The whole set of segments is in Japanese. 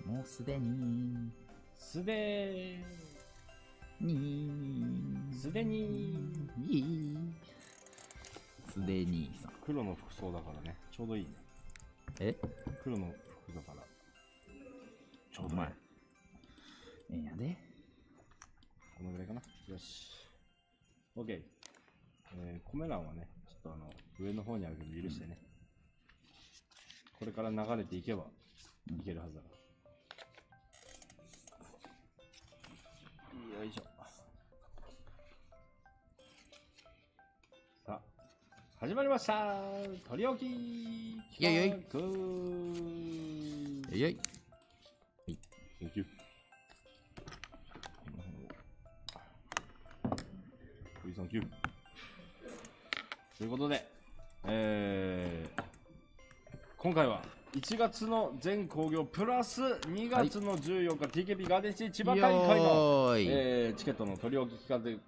もうすでにすでにすでにすでにさん。 黒の服装だからね、ちょうどいいね。 え黒の服だからちょうどいい。 ええやで。 このぐらいかな。よし OK。コメ欄はね、ちょっと上の方にあるけど許してね、これから流れていけばいけるはずだから、よいしょ。さあ始まりました、取り置き企画。 よいよいよいよい。 センキュー。サンキュー。ということで、今回は1月の全興行プラス2月の14日、TKP ガーデンシティ千葉大会の、チケットの取り置き企画で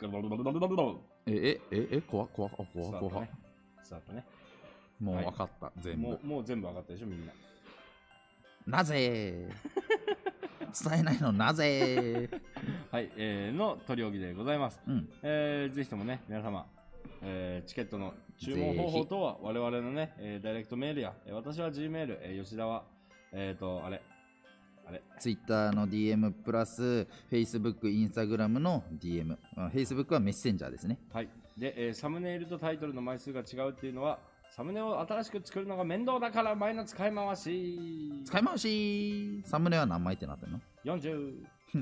怖っ怖っ怖っ怖っ。 スタートね。 もう分かった、全部。 もう全部分かったでしょ、みんな。 なぜ伝えないのなぜはい、の取り置きでございます。 うん。 ぜひともね、皆様、チケットの注文方法とは我々のね、ダイレクトメールや、私は G メール、吉田は、あれ、 Twitter の DM プラス Facebook、Instagram の DM。Facebook はメッセンジャーですね。 はい。で、サムネイルとタイトルの枚数が違うっていうのは、サムネを新しく作るのが面倒だから前の使い回し。 使い回し。サムネは何枚ってなってんの？ 40。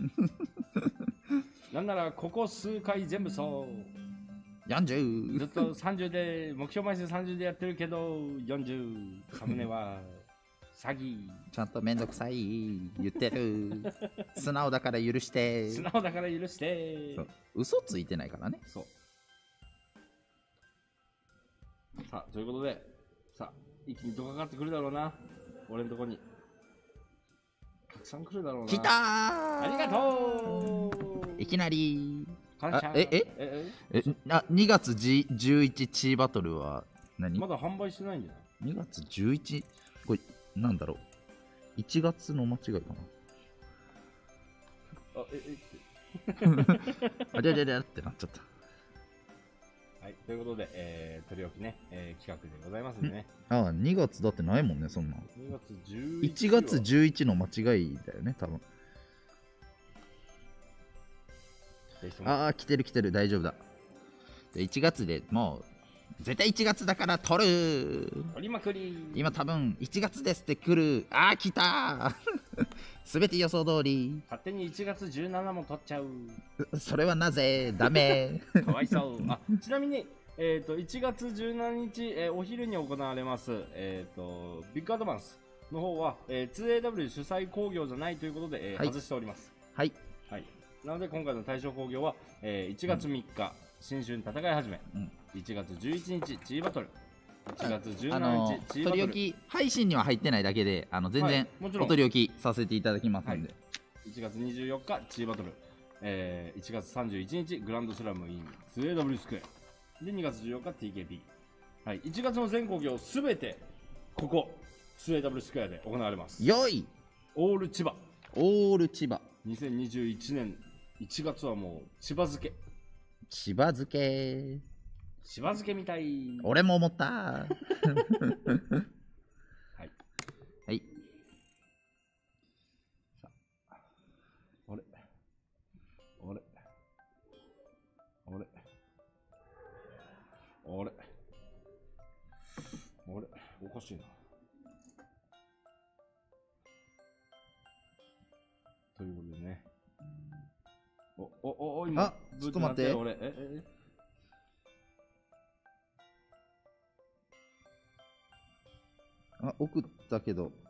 なんならここ数回全部そう。 40。 ずっと30で、目標枚数30でやってるけど、40。サムネは詐欺。 ちゃんとめんどくさい言ってる。素直だから許して。 素直だから許して。 そう、嘘ついてないからね。 そう。さあ、ということで、さあ、一気にドカかかってくるだろうな。俺のとこに。たくさん来るだろうな。 来たー。 ありがとう。 いきなり。 感謝。 2月11チーバトルは何？ まだ販売してないんじゃない？ 2 月11、これなんだろう、1月の間違いかな。ありゃりゃりゃってなっちゃった。 はい、ということで、取り置きね、企画でございますんでね。 ああ、2月だってないもんね、そんな。 2月11。 1月11の間違いだよね、多分。ああ、来てる来てる、大丈夫だ。で1月でもう、絶対1月だから取る。 取りまくり。 今多分1月ですって来る。ああ、来たー。すべて予想通り。 勝手に1月17も取っちゃう。 それはなぜ？ダメ。 かわいそう。あ、ちなみに、1月17日、お昼に行われます、ビッグアドバンスの方は、2AW 主催興行じゃないということで、 はい、 外しております。 はい。 はい。なので、今回の対象興行は、1月3日、新春戦い始め、1月11日、G バトル、1月17日、G バトル。 取り置き配信には入ってないだけで、全然、お取り置きさせていただきますんで。 1月24日、G バトル、1月31日、グランドスラム in 2AW スクエア。で、2月14日、TKP。はい、1月の全興行すべて、ここ、2AW スクエアで行われます。 よい！ オール千葉。 オール千葉。 2021年1月はもう、千葉漬け。 千葉漬け。 千葉漬けみたい。 俺も思った。はい。はい。 さあ。あれあれあれあれおかしいな。ということでね。今、 あ、ちょっと待って。 俺、 あ、送ったけど。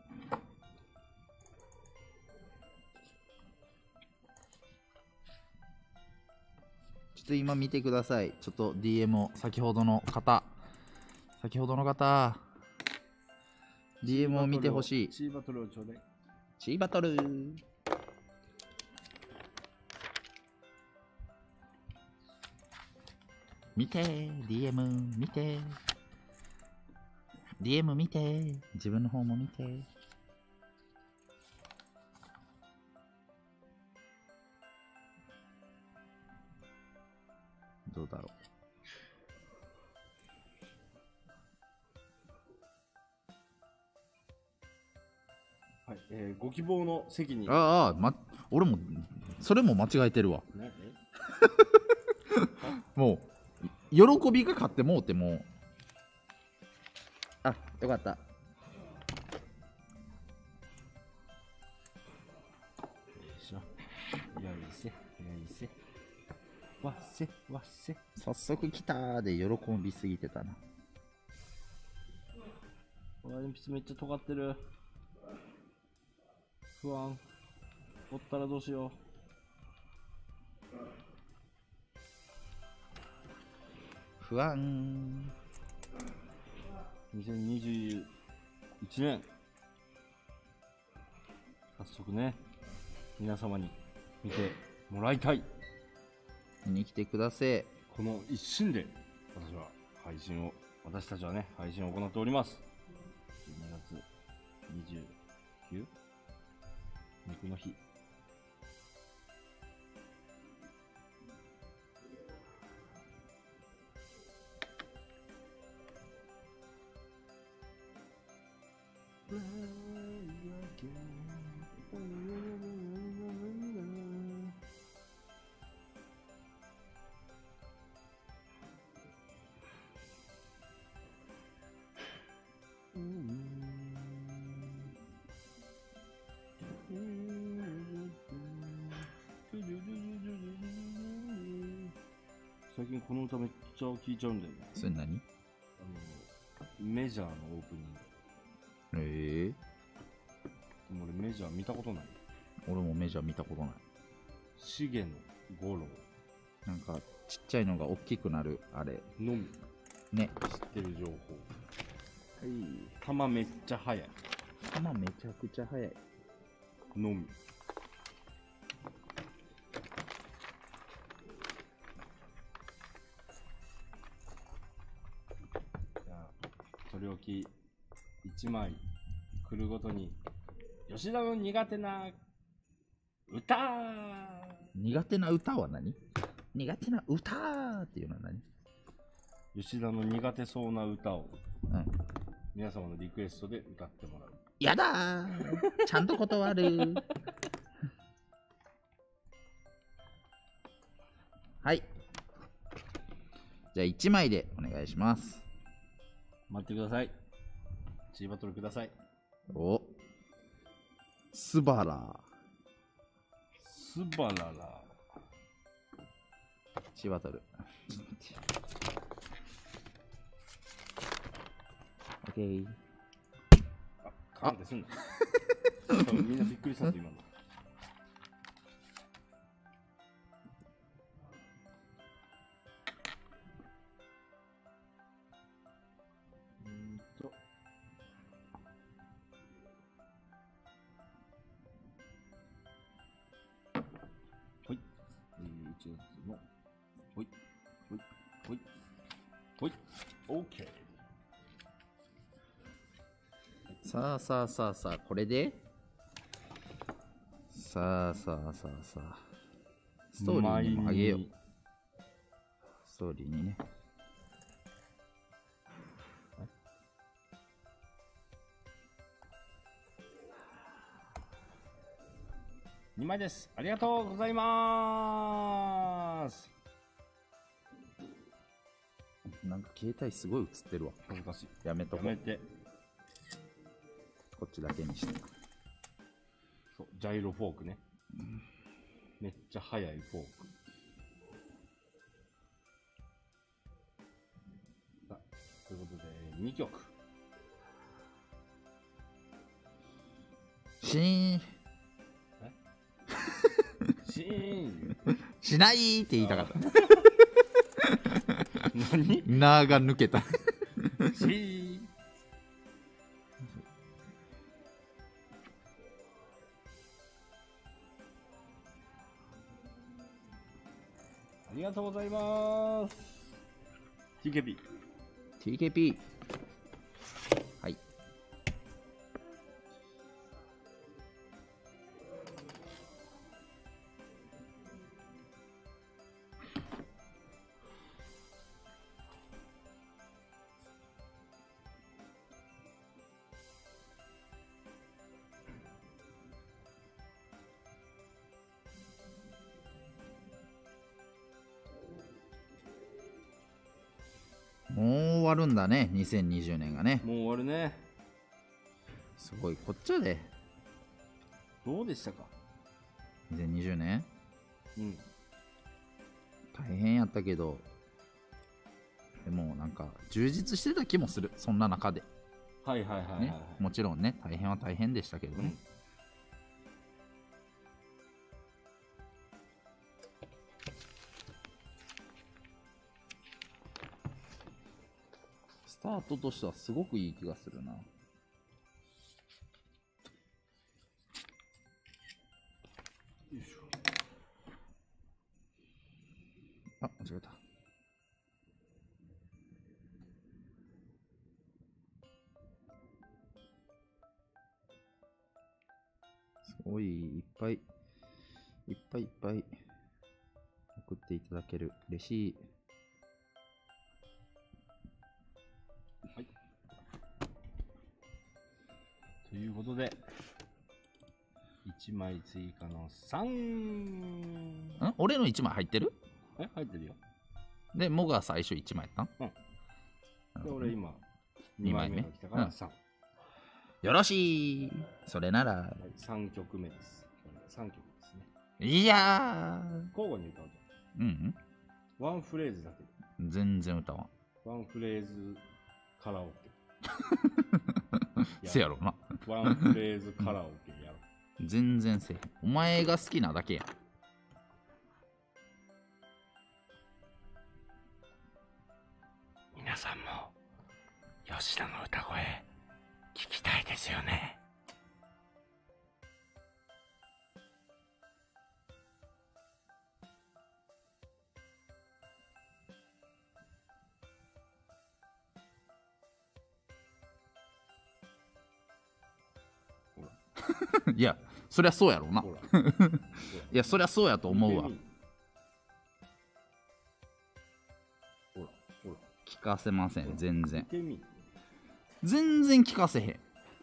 ちょっと今見てください。ちょっと DM を先ほどの方 DM を見てほしい。 チーバトルをちょうだい。 チーバトル。見て、DM 見て。DM 見て。自分の方も見て。 はい、ご希望の席に。 ああ、俺もそれも間違えてるわ。もう喜びが勝ってもうても。あ、よかった。よいしょ。よいせ、よいせ。わっせ、わっせ。 早速来たーで喜びすぎてたな。 鉛筆めっちゃ尖ってる。不安。折ったらどうしよう。不安。 2021年。早速ね、皆様に見てもらいたい。 見に来てください。 この一心で私たちはね、配信を行っております。12月29？肉の日。最近この歌めっちゃ聴いちゃうんだよね。 それ何？ メジャーのオープニング。でも俺メジャー見たことない。 俺もメジャー見たことない。 重野五郎。 なんかちっちゃいのが大きくなるあれのみね。 知ってる情報。 はい。 球めっちゃ速い。 球めちゃくちゃ速い。 のみ。じゃあ取り置き1枚来るごとに吉田の苦手な歌。 苦手な歌は何？苦手な歌っていうのは何？ 吉田の苦手そうな歌を、 うん、 皆様のリクエストで歌ってもらう。 やだーちゃんと断るはい。じゃあ1枚でお願いします。 待ってください。チーバトルください。 お、スバラ。 スバララ。 チーバトル。オッケー。 あ、カンってすんの多分みんなびっくりしたって今の。ほい。1月の。ほい。ほい。ほい。ほい。オッケー。 さあさあさあさあ、これでさあさあさあさあ、ストーリーにもあげよう。ストーリーにね。 2枚です。ありがとうございます。 なんか携帯すごい映ってるわ。 恥ずかしい。 やめとこう。 やめて。 こっちだけにして。 そう、ジャイロフォークね。めっちゃ速いフォーク。さあ、ということで、2曲。 シーン。 シーンしないって言いたかった。 何？ なーが抜けた。 シーン。ありがとうございます。TKP。 TKP。はい。 わるんだね、2020年がね。 もう終わるね。 すごい、こっちゃで。 どうでしたか？ 2020年うん。 大変やったけど、でもなんか充実してた気もする、そんな中で。 はいはいはいはい、はいね、もちろんね、大変は大変でしたけどね。スタートとしてはすごくいい気がするな。 よいしょ。 あ、間違えた。すごいいっぱいいっぱいいっぱい送っていただける。嬉しい。 はい。ということで、1枚追加の3。 俺の1枚入ってる？ 入ってるよ。 で、モが最初1枚やったん？ うん。で、俺今、2枚目が来たから3。 よろしい。それなら、 はい、3曲目です。3曲ですね。 いや交互に歌うと。 うん。 ワンフレーズだけで。 全然歌わん。 ワンフレーズカラオケ。 せやろな。 ワンフレーズカラオケやろ。 全然せえへん。お前が好きなだけや。 皆さんも吉田の歌声聞きたいですよね。 いや、そりゃそうやろうな。 ほらいや、そりゃそうやと思うわ。 ほらほら聞かせません、全然。 見てみ。 全然聞かせへん。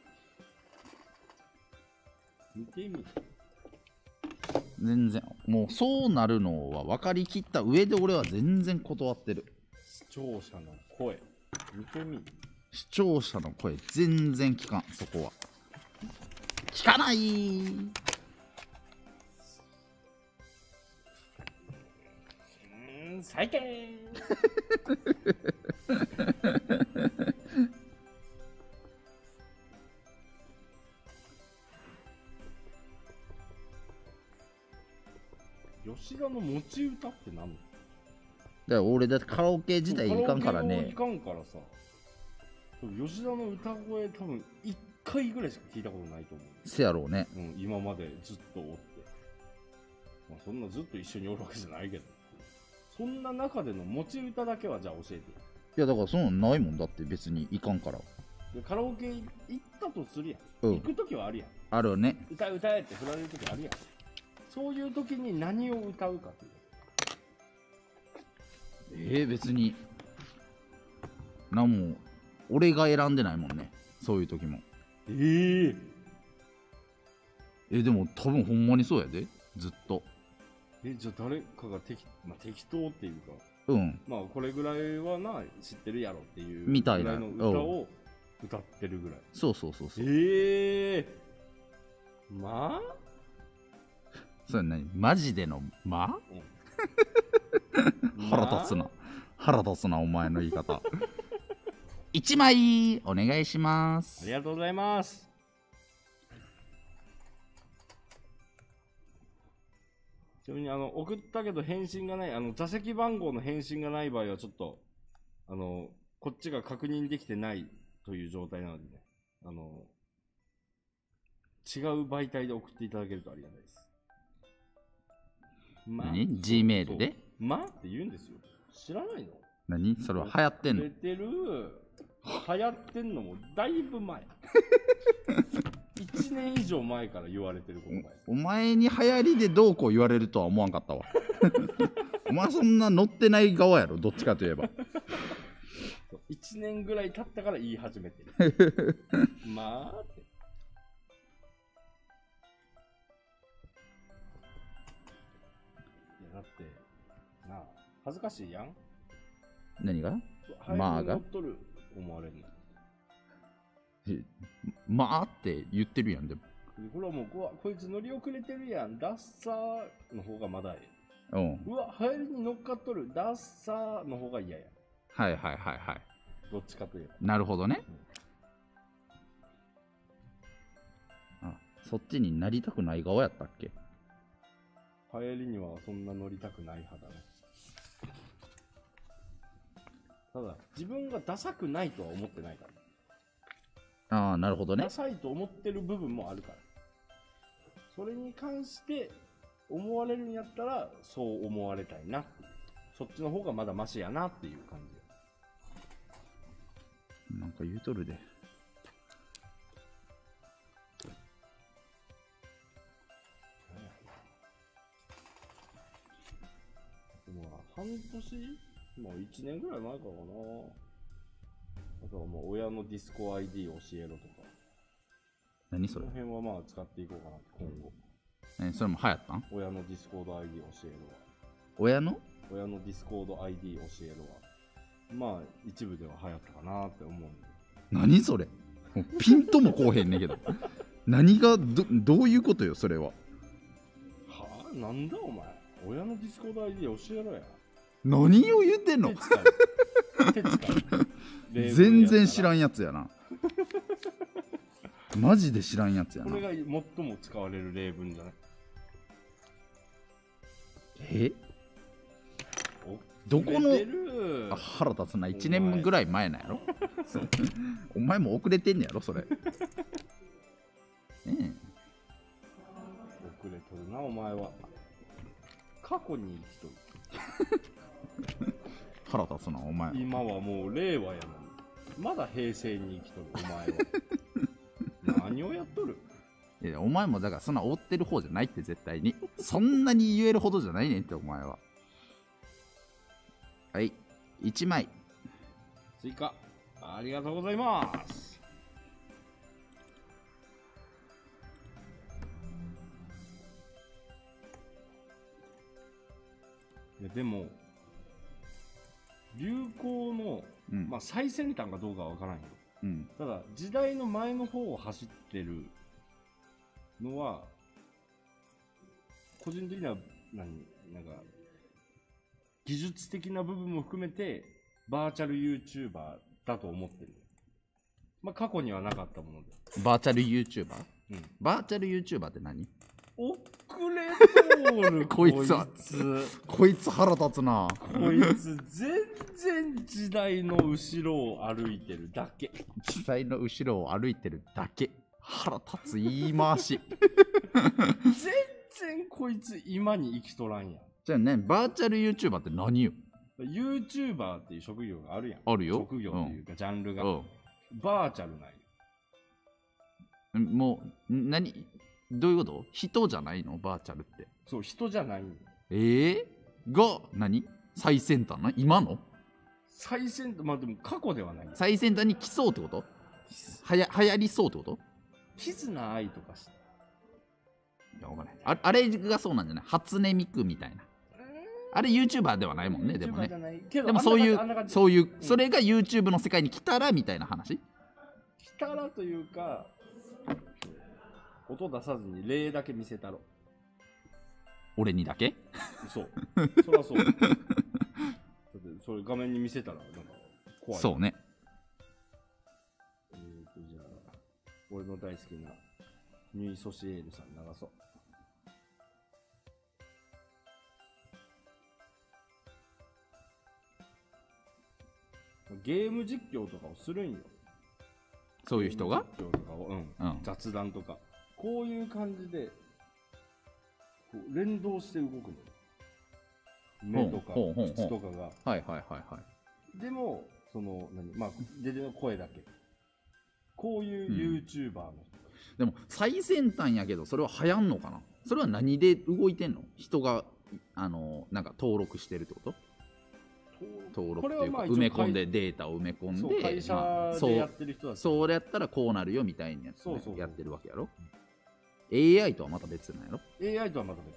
見てみ。 全然。もうそうなるのは分かりきった上で俺は全然断ってる。 視聴者の声見てみ。 視聴者の声全然聞かん、そこは。聞かないー。 最低吉田の持ち歌って何？ だから俺だってカラオケ自体いかんからね。 いかんからさ。吉田の歌声多分1回ぐらいしか聞いたことないと思う。 せやろうね。 うん、今までずっとおって。まあ、そんなずっと一緒におるわけじゃないけど。そんな中での持ち歌だけはじゃあ教えてよ。 いやだからそんなんないもんだって別にいかんから。 でカラオケ行ったとするやん。 うん行くときはあるやん。 あるね。 歌えって振られるときあるやん。そういうときに何を歌うかっていう。 別になんも俺が選んでないもんね、そういう時も。でも多分ほんまにそうやで、ずっと。 じゃあ誰かが適当っていうか、 うんまあこれぐらいはな知ってるやろっていうみたいなぐらいの歌を歌ってるぐらい。 そうそうそうそう。 まあそれ何マジでのまうん腹立つな、腹立つなお前の言い方。1枚お願いします。 ありがとうございます。ちなみに送ったけど返信がない、座席番号の返信がない場合はちょっとこっちが確認できてないという状態なのでね、違う媒体で送っていただけるとありがたいです。 何 G メールでって言うんですよ。知らないの？ 何それは流行ってんの？ 流行ってんのもだいぶ前。1年以上前から言われてることだよ。 お前に流行りでどうこう言われるとは思わんかったわ。お前そんな乗ってない側やろ、どっちかといえば。 1年ぐらい経ったから言い始めてる。まあって。いやだってなあ、恥ずかしいやん。 何が？ まあが乗っとる思われるの。 まあって言ってるやんでも。 これはもうこいつ乗り遅れてるやん、ダッサーの方がまだええ。 うん。 うわ、流行りに乗っかっとる、ダッサーの方が嫌や。 はいはいはいはい。 どっちかというと。 なるほどね。あ、そっちになりたくない側やったっけ？ 流行りにはそんな乗りたくない派だね。ただ、自分がダサくないとは思ってないから。 ああ、なるほどねダ。サいと思ってる部分もあるから。それに関して思われるんやったら、そう思われたいなっていう。そっちの方がまだマシやなっていう感じ。 なんか言うとるで。 半年まあ1年ぐらい前からかな。だからもう親のディスコ ID 教えろとか。 何それ？ この辺はまあ使っていこうかな、今後。 それも流行ったん？ 親のディスコード ID 教えろは。 親の親のディスコード ID 教えろは。まあ一部では流行ったかなって思うんで。 何それ？もうピンともこうへんねんけど。何がどういうことよ、それは。 はぁ、なんだお前。親のディスコード ID 教えろや。 何を言ってんの？ 手使い全然知らんやつやな。マジで知らんやつやな。 これが最も使われる例文じゃない？どこの腹立つな。1年ぐらい前なんやろ。お前も遅れてんねやろそれ。ねえ、 遅れとるなお前は。過去に生きとる。 腹立つなお前。 今はもう令和やのにまだ平成に生きとるお前は。何をやっとる？ いやお前もだからそんな追ってる方じゃないって絶対に。そんなに言えるほどじゃないねんってお前は。はい、1枚追加ありがとうございます。いやでも流行の、まあ、最先端かどうかは分からんよ、ただ時代の前の方を走ってるのは個人的にはなんか技術的な部分も含めてバーチャル YouTuber だと思ってる。まあ過去にはなかったもので。 バーチャル YouTuber？バーチャル YouTuber って何？ 遅れとるこいつ腹立つな。 こいつ全然時代の後ろを歩いてるだけ。 時代の後ろを歩いてるだけ。腹立つ言い回し。 全然こいつ今に生きとらんやん。 じゃあね、バーチャル YouTuber って何よ？ YouTuber っていう職業があるやん。 あるよ。 職業っていうかジャンルが。バーチャルない。 もうどういうこと？人じゃないの？バーチャルって。 そう、人じゃないの。 が何？最先端な？今の？ 最先端、まあでも過去ではない。 最先端に来そうってこと？流行りそうってこと？ キズナアイとかして。 いや、わかんない。あれがそうなんじゃない？初音ミクみたいな。あれ YouTuber ではないもんね、でもね。でもそういう、それが YouTube の世界に来たらみたいな話？ 来たらというか、音出さずに例だけ見せたろ。 俺にだけ？ そう。そりゃそう。だってそれ画面に見せたらなんか怖い。 そうね。 じゃあ、俺の大好きなニュイソシエールさん流そう。ゲーム実況とかをするんよ。 そういう人が実況とかを、雑談とか。こういう感じで、こう連動して動くの。目とか、口とかが。 はいはいはいはい。 でも、まあ、出ての声だけ。こういう YouTuber の人。 でも、最先端やけど、それは流行んのかな？それは何で動いてんの？人が、なんか登録してるってこと？登録っていうか埋め込んでデータを埋め込んで、 会社でやってる人だ。 そうやったらこうなるよみたいにやってるわけやろ。AI とはまた別なんやろ。 AI とはまた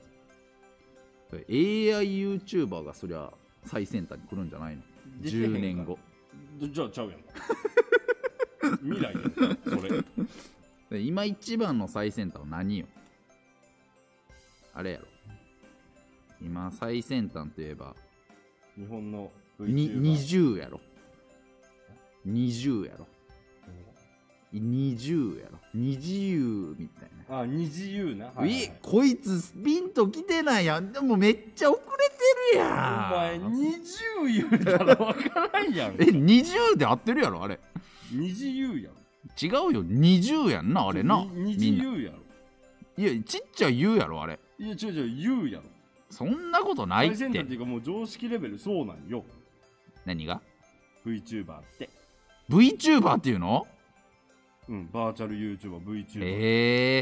別。 AI YouTuber がそりゃ最先端に来るんじゃないの？10年後。 じゃあちゃうやん未来やんそれで今一番の最先端は何よ。あれやろ。今最先端といえば日本の 20やろ。20やろ。20やろ。20みたいな。 あ、二自由な、 こいつピンと来てないやん。でもめっちゃ遅れてるやん。 お前20言うたら分からんやん 20で合ってるやろあれ。 二自由やん。 違うよ、20やんなあれな。 二自由やろ。 いや、ちっちゃい言うやろあれ。 いや違う言うやろ。 そんなことないって。 最先端っていうかもう常識レベルそうなんよ。 何が VTuber って。 VTuber っていうの？ うん、バーチャル YouTuber、VTuber。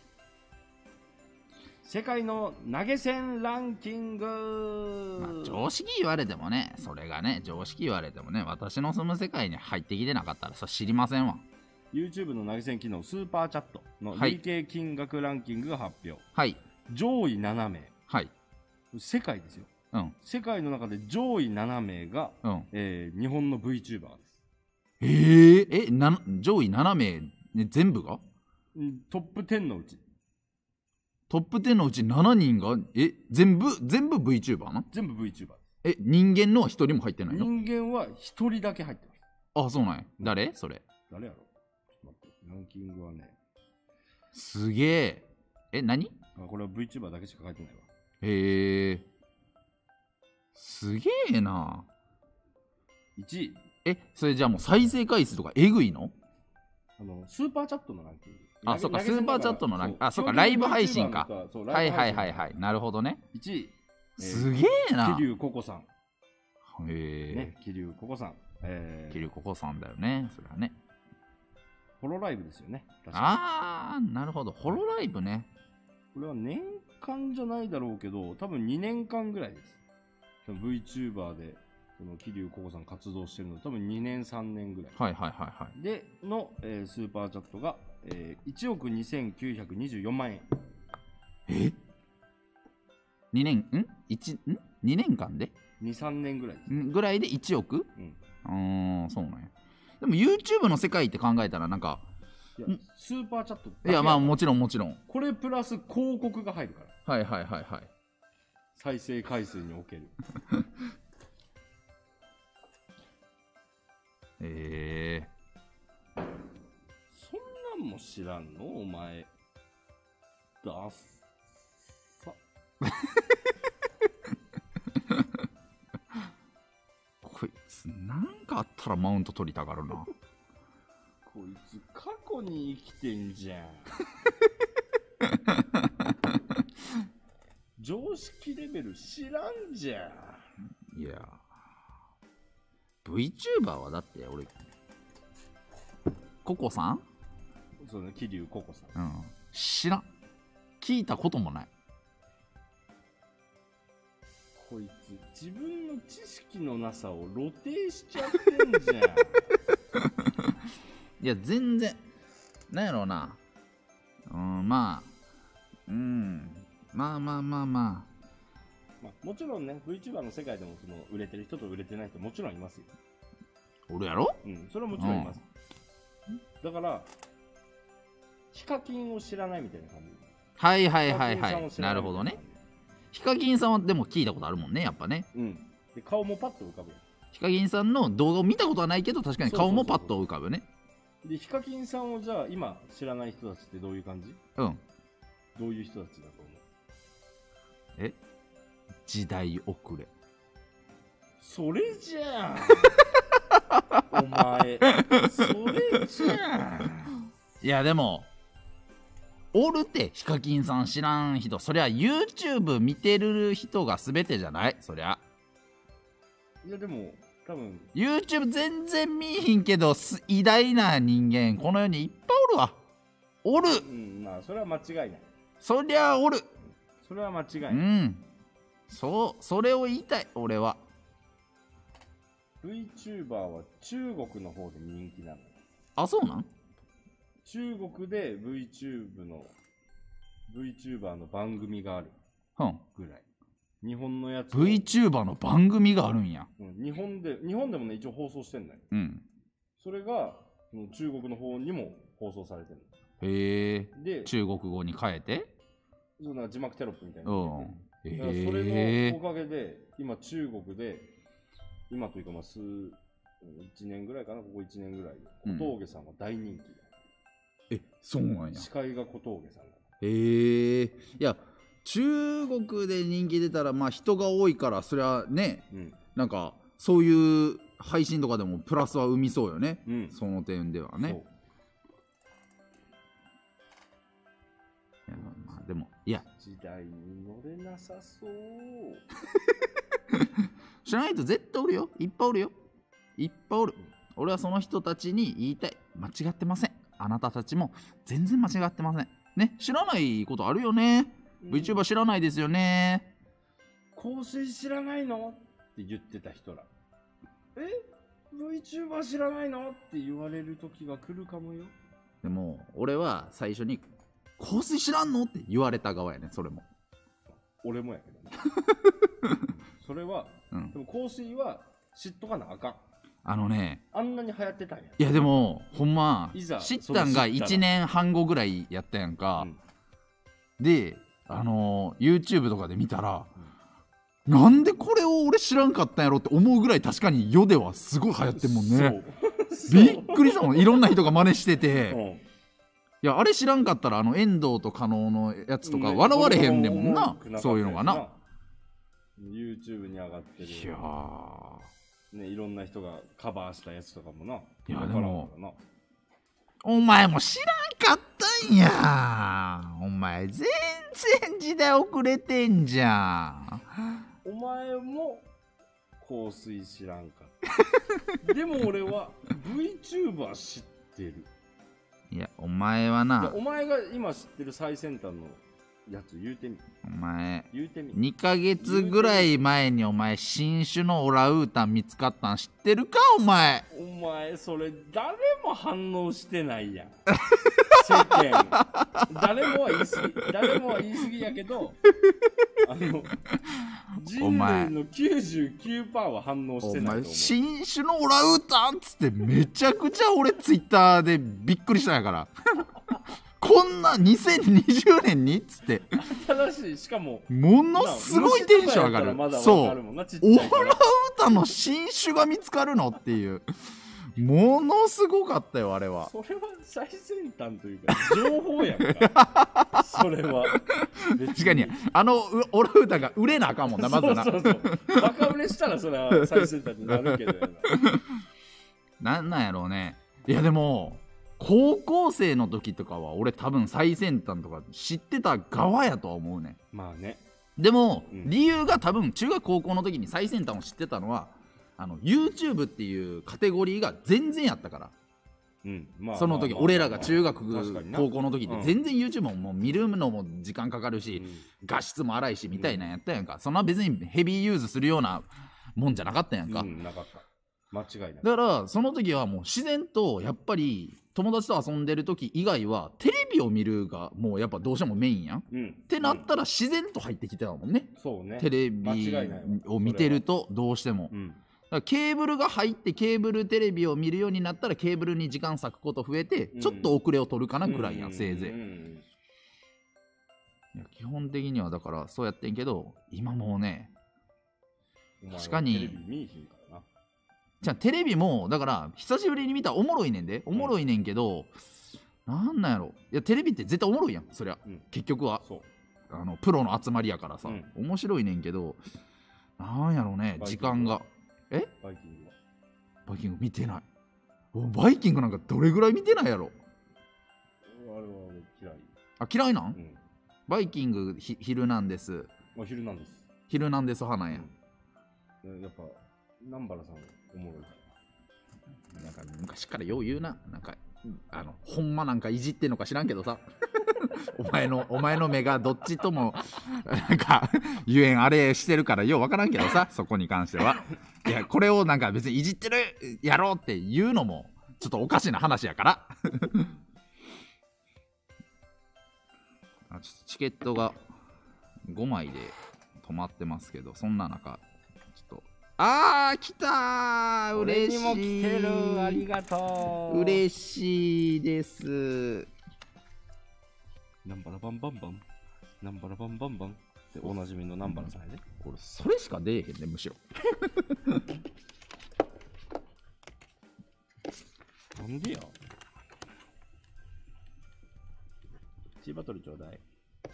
世界の投げ銭ランキング、 まあ、常識言われてもね、それがね、常識言われてもね、私の住む世界に入ってきてなかったらそれ知りませんわ。 YouTube の投げ銭機能スーパーチャットの累計金額ランキングが発表。 はい。 上位7名。 はい。 世界ですよ。 うん。 世界の中で上位7名が、 うん、 日本の VTuber です。 上位7名、ね、全部が？ トップ10のうち。 トップ10のうち7人が全部 VTuber な？ 全部 VTuber。 人間のは1人も入ってないの？ 人間は1人だけ入ってます。 あ、そうなんや。誰それ？ 誰やろ？ちょっと待って。ランキングはね。 すげえ。何？ これは VTuber だけしか書いてないわ。 すげえな。 1位。 それじゃあもう再生回数とかえぐいの？ スーパーチャットのランキング。 あ、そっか、スーパーチャットのランキング。あ、そっか、ライブ配信か。はいはいはいはい。なるほどね。 1位。 すげえな。 桐生ココさん。 ね、 桐生ココさん。 桐生ココさんだよね、それはね。 ホロライブですよね。 あー、なるほど。ホロライブね。 これは年間じゃないだろうけど、多分2年間ぐらいです。VTuber で。その桐生ココさん活動してるの多分2年3年ぐらい。 はいはいはいはい。 での、スーパーチャットが、1億2924万円。 2年2年間で 2、3年ぐらいです、 ぐらいで1億？そうなんや。でも YouTube の世界って考えたらなんかスーパーチャットいやまあもちろんこれプラス広告が入るから。 はいはいはいはい。 再生回数におけるそんなんも知らんのお前。だっさこいつなんかあったらマウント取りたがるな。 こいつ過去に生きてんじゃん常識レベル知らんじゃん。 いやVTuber はだって俺ココさん？ そうね、桐生ココさん。 知らん。聞いたこともない。 こいつ自分の知識のなさを露呈しちゃってんじゃんいや全然なんやろうな。まあもちろんね VTuber の世界でもその売れてる人と売れてない人もちろんいますよ。 おるやろ？ それはもちろんいます。だからヒカキンを知らないみたいな感じ。 はいはいはいはい。なるほどね。ヒカキンさんはでも聞いたことあるもんね、やっぱね。 で顔もパッと浮かぶ。 ヒカキンさんの動画を見たことはないけど確かに顔もパッと浮かぶね。 でヒカキンさんをじゃあ今知らない人たちってどういう感じ？どういう人たちだと思う？ 時代遅れ。 それじゃんお前それじゃん。 いやでもおるってヒカキンさん知らん人。そりゃ YouTube 見てる人が全てじゃない。そりゃいやでも多分 YouTube 全然見えひんけど偉大な人間この世にいっぱいおるわ。おる。 まあそれは間違いない。 そりゃおる。 それは間違いない。 それを言いたい俺は。 VTuber は中国の方で人気なの。 あ、そうなん？ 中国で VTuber の番組があるぐらい日本のやつを VTuber の番組があるんや。 日本でもね一応放送してんのよ。それが中国の方にも放送されてるの。 へえ。 で中国語に変えて、 そうなんか字幕テロップみたいなのが出てる。だからそへれえ。 のおかげで今中国で今というかまあ1年ぐらいかな、ここ1年ぐらいで小峠さんが大人気。 そうなんや。 司会が小峠さんだ。 へえ。いや、中国で人気出たらまあ人が多いからそりゃね、なんかそういう配信とかでもプラスは生みそうよね、その点ではね。いやまあでもいや時代に乗れなさそう知らない人絶対おるよ。いっぱいおるよ。いっぱいおる。俺はその人たちに言いたい。間違ってません。あなたたちも全然間違ってませんね。知らないことあるよね。VTuber 知らないですよね。 香水知らないのって言ってた人ら、VTuber 知らないのって言われる時が来るかもよ。 でも俺は最初に香水知らんのって言われた側やね。それも俺もやけどねそれは、でも香水は知っとかなあかん。あんなに流行ってたんや。 いやでもほんまいざ知ったんが1年半後ぐらいやったやんか、でYouTube とかで見たら、なんでこれを俺知らんかったんやろって思うぐらい確かに世ではすごい流行ってんもんね。びっくりしたもん。いろんな人が真似してて、いやあれ知らんかったら遠藤と加納のやつとか笑われへんねんもんな、そういうのがな。 YouTube に上がってる。 いやね、いろんな人がカバーしたやつとかもな。 いやでもお前も知らんかったんや。お前全然時代遅れてんじゃん。 お前も香水知らんかったでも俺は VTuber 知ってる。 いやお前はな、 お前が今知ってる最先端のやつ言うてみ。 お前言うてみ。 2ヶ月ぐらい前にお前新種のオラウータン見つかったん知ってるかお前。 お前それ誰も反応してないやん世間誰もは言い過ぎやけど人類の 99% は反応してないと思う。お前新種のオラウータンっつってめちゃくちゃ俺ツイッターでびっくりしたんやからこんな2020年にっつって新しい、しかもものすごいテンション上がる。そうオラウータンの新種が見つかるのっていうものすごかったよあれは。 それは最先端というか情報やんかそれは確かにオラウータンが売れなあかんもんなまずな。 そうバカ売れしたらそれは最先端になるけどなんやろうね。いやでも高校生の時とかは俺多分最先端とか知ってた側やとは思うね。 まあね。 でも、理由が多分中学高校の時に最先端を知ってたのはYouTube っていうカテゴリーが全然やったから、その時俺らが中学高校の時って全然 YouTube も見るのも時間かかるし、画質も荒いしみたいなんやったやんか。そんな別にヘビーユーズするようなもんじゃなかったやんか。 なかった。間違いない。 だからその時はもう自然とやっぱり友達と遊んでる時以外はテレビを見るがもうやっぱどうしてもメインやん、ってなったら自然と入ってきてたもんね。 そうね。 テレビを見てるとどうしても、だからケーブルが入ってケーブルテレビを見るようになったらケーブルに時間割くこと増えて、ちょっと遅れを取るかなぐらいやん、せいぜい。いや基本的にはだからそうやってんけど今もうね、確かにじゃあテレビもだから久しぶりに見たらおもろいねんで、おもろいねんけど、なんなんやろ、いやテレビって絶対おもろいやんそりゃ、結局はプロの集まりやからさ、面白いねんけど、なんやろね、時間がバイキング見てない。バイキングなんかどれぐらい見てないやろ。 あれは俺嫌い。 あ、嫌いなん、バイキングヒルナンデス。 ヒルナンデス。 ヒルナンデス派なんや。 やっぱ南原さんおもろいから。なんか昔からよう言うな。なんかほんまなんかいじってんのか知らんけどさお前の目がどっちともなんかゆえんあれしてるからようわからんけどさ、そこに関してはいやこれをなんか別にいじってるやろうっていうのもちょっとおかしな話やからチケットが5枚で止まってますけど、そんな中ちょっと来たー、嬉しい。 俺にも来てる、ありがとう。 嬉しいです。 ナンバラバンバンバン、ナンバラバンバンバンっておなじみのナンバラさんやで。 これそれしか出えへんね、むしろ。 なんでや。チーバトルちょうだい。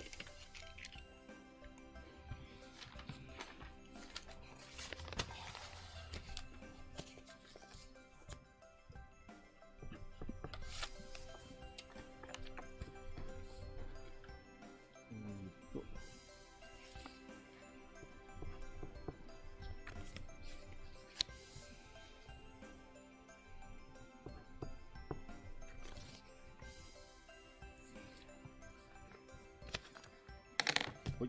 ほい。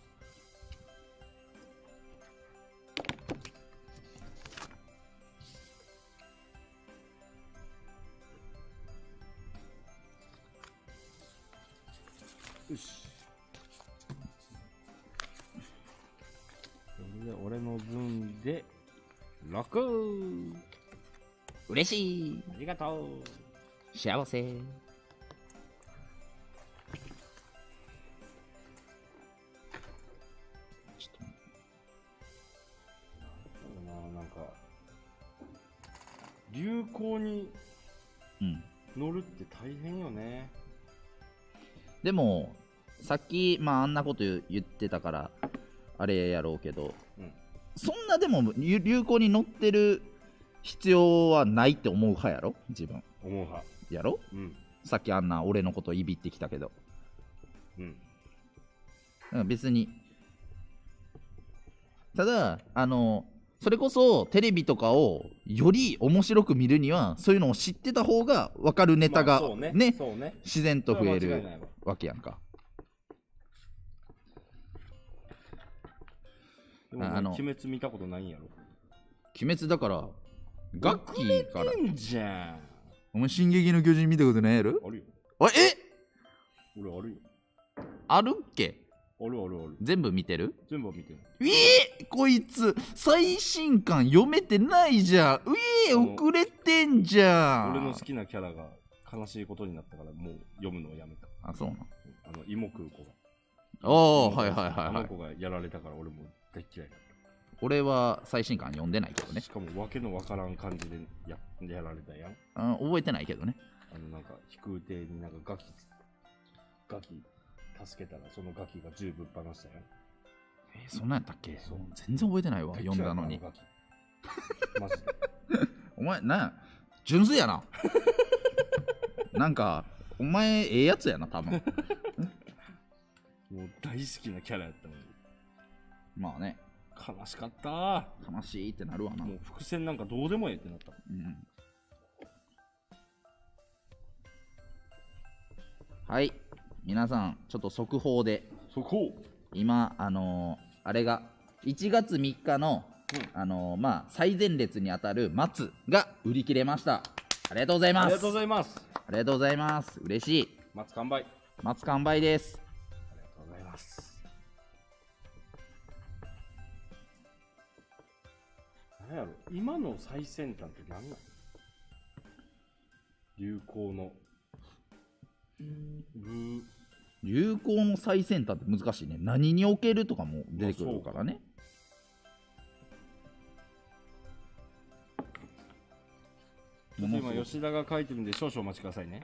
よし。それで俺の分で6。 嬉しい。 ありがとう。 幸せ。 なんか流行に乗るって大変よね。 でもさっきあんなこと言ってたからあれやろうけど、そんなでも流行に乗ってる必要はないって思う派やろ、自分。 思う派やろ、さっきあんな俺のこといびってきたけど、別に。ただそれこそテレビとかをより面白く見るにはそういうのを知ってた方が分かるネタがね、自然と増えるわけやんか。 でも鬼滅見たことないんやろ。 鬼滅だからガッキーから。 じゃん。 お前進撃の巨人見たことないやろ。 あるよ。 俺あるよ。あるっけ。 ある。 全部見てる？ 全部見てる。 こいつ最新刊読めてないじゃん。遅れてんじゃん。 俺の好きなキャラが悲しいことになったからもう読むのをやめた。 あ、そうなの。 芋食う子が。 はい。 あの子がやられたから俺も大嫌いだった。 俺は最新刊読んでないけどね。 しかもわけのわからん感じでやられたやん。 覚えてないけどね。 なんか飛空艇になんかガキ助けたらそのガキが銃ぶっ放したよ。 そんなんやったっけ。全然覚えてないわ、読んだのに。 マジで。 お前純粋やな。なんかお前ええやつやな多分。 もう大好きなキャラやったのに。 まあね、 悲しかった。 悲しいってなるわな。 もう伏線なんかどうでもええってなった。 はい、皆さんちょっと速報で。今あれが1月3日の、最前列にあたる松が売り切れました。ありがとうございます。 ありがとうございます。 ありがとうございます。嬉しい。 松完売。 松完売です。 ありがとうございます。何やろ、今の最先端って何なの？流行の流行の最先端って難しいね。何におけるとかも出てくるからね。 ちょっと今吉田が書いてるんで少々お待ちくださいね。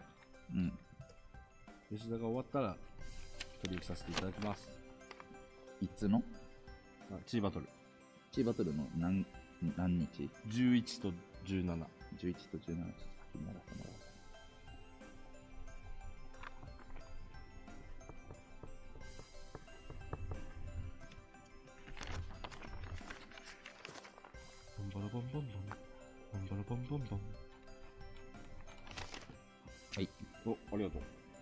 吉田が終わったら取り行きさせていただきます。 いつの？ チーバトル。 チーバトルの何日？ 11と17。11 と17日。 バンバラバンバンバンバンバラバンバンバン。 はい。 ありがとう。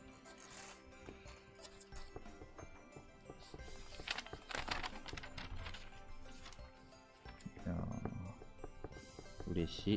いや嬉しい。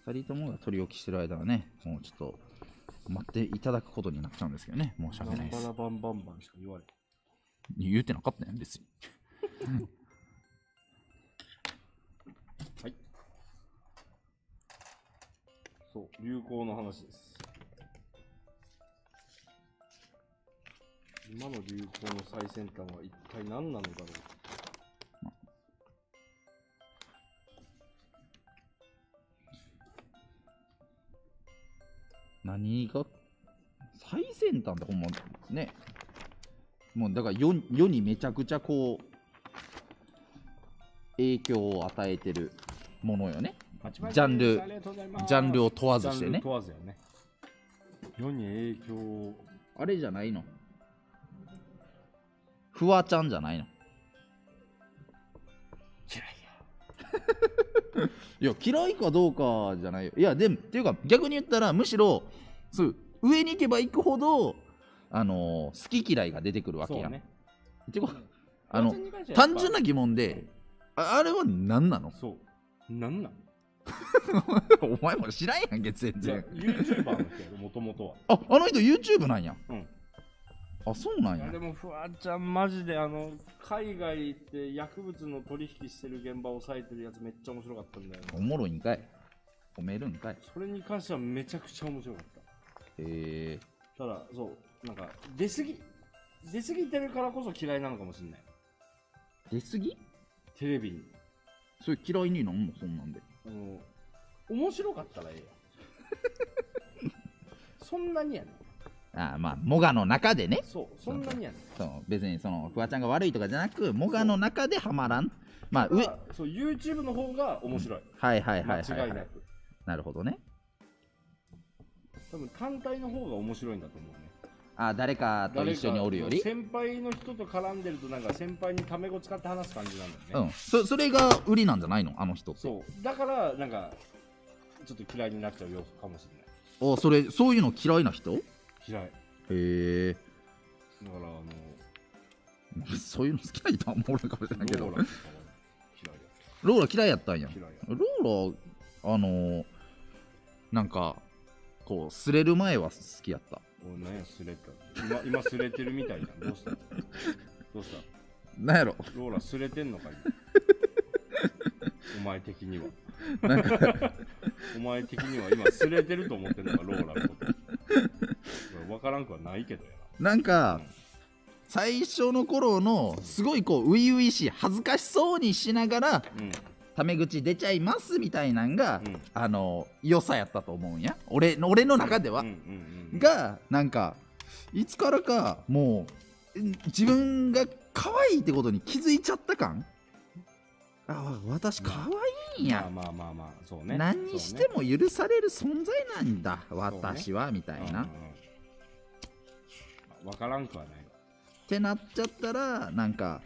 2人ともが取り置きしてる間はね、もうちょっと待っていただくことになっちゃうんですけどね、申し訳ないです。 バンバラバンバンバンしか言われ言うてなかったやん、別に。 はい。そう、流行の話です。今の流行の最先端は一体何なのだろう。 何が最先端ってほんまね、もうだから世にめちゃくちゃこう影響を与えてるものよね。ジャンルを問わずしてね。 問わずよね。世に影響を。 あれじゃないの、フワちゃんじゃないの。 嫌いや。いや嫌いかどうかじゃないよ。いやでもっていうか逆に言ったらむしろそう上に行けば行くほど好き嫌いが出てくるわけやん。 ね、 てか単純な疑問で、あれは何なの？ そう。何なの？ お前も知らんやんけ全然。 YouTuber の人やろ、もともとは。 あの人 YouTube なんや。 うん。 あ、そうなんや。 でもフワちゃんマジで海外行って薬物の取引してる現場を抑えてるやつめっちゃ面白かったんだよ、ね。 おもろいんかい。褒めるんかい。 それに関してはめちゃくちゃ面白かった。ただそうなんか出過ぎてるからこそ嫌いなのかもしれない。 出過ぎ？ テレビに。 それ嫌いになんのそんなんで。 面白かったらええよ。そんなにやねん。 まあモガの中でね。 そう、そんなにやねん。 そう別にフワちゃんが悪いとかじゃなく、モガの中でハマらん。まあそう YouTube の方が面白い。 はいはいはいはい。 間違いなく。 なるほどね。 多分単体の方が面白いんだと思うね。 誰かと一緒におるより先輩の人と絡んでるとなんか先輩にタメ語使って話す感じなんだよね。 それが売りなんじゃないのあの人って。 そうだからなんかちょっと嫌いになっちゃう要素かもしれない。そういうの嫌いな人？ 嫌い。 へえ。だからそういうの好きな人はおもろいかもしれないけど。 ローラ嫌いやったんや。 嫌いや。 ローラなんかこう擦れる前は好きやった。 何や擦れた。今擦れてるみたいな。どうしたなんやろ。 ローラ擦れてんのかい。お前的には。 なんかお前的には今擦れてると思ってんのかローラのこと。分からんくはないけどやな。なんか、最初の頃のすごいこう初々しい恥ずかしそうにしながら、タメ口出ちゃいますみたいなんが、良さやったと思うんや。俺の中では。がなんかいつからかもう自分が可愛いってことに気づいちゃった感。私可愛いんや。 まあそうね。 何にしても許される存在なんだ、私はみたいな。 分からんくはないってなっちゃったらなんか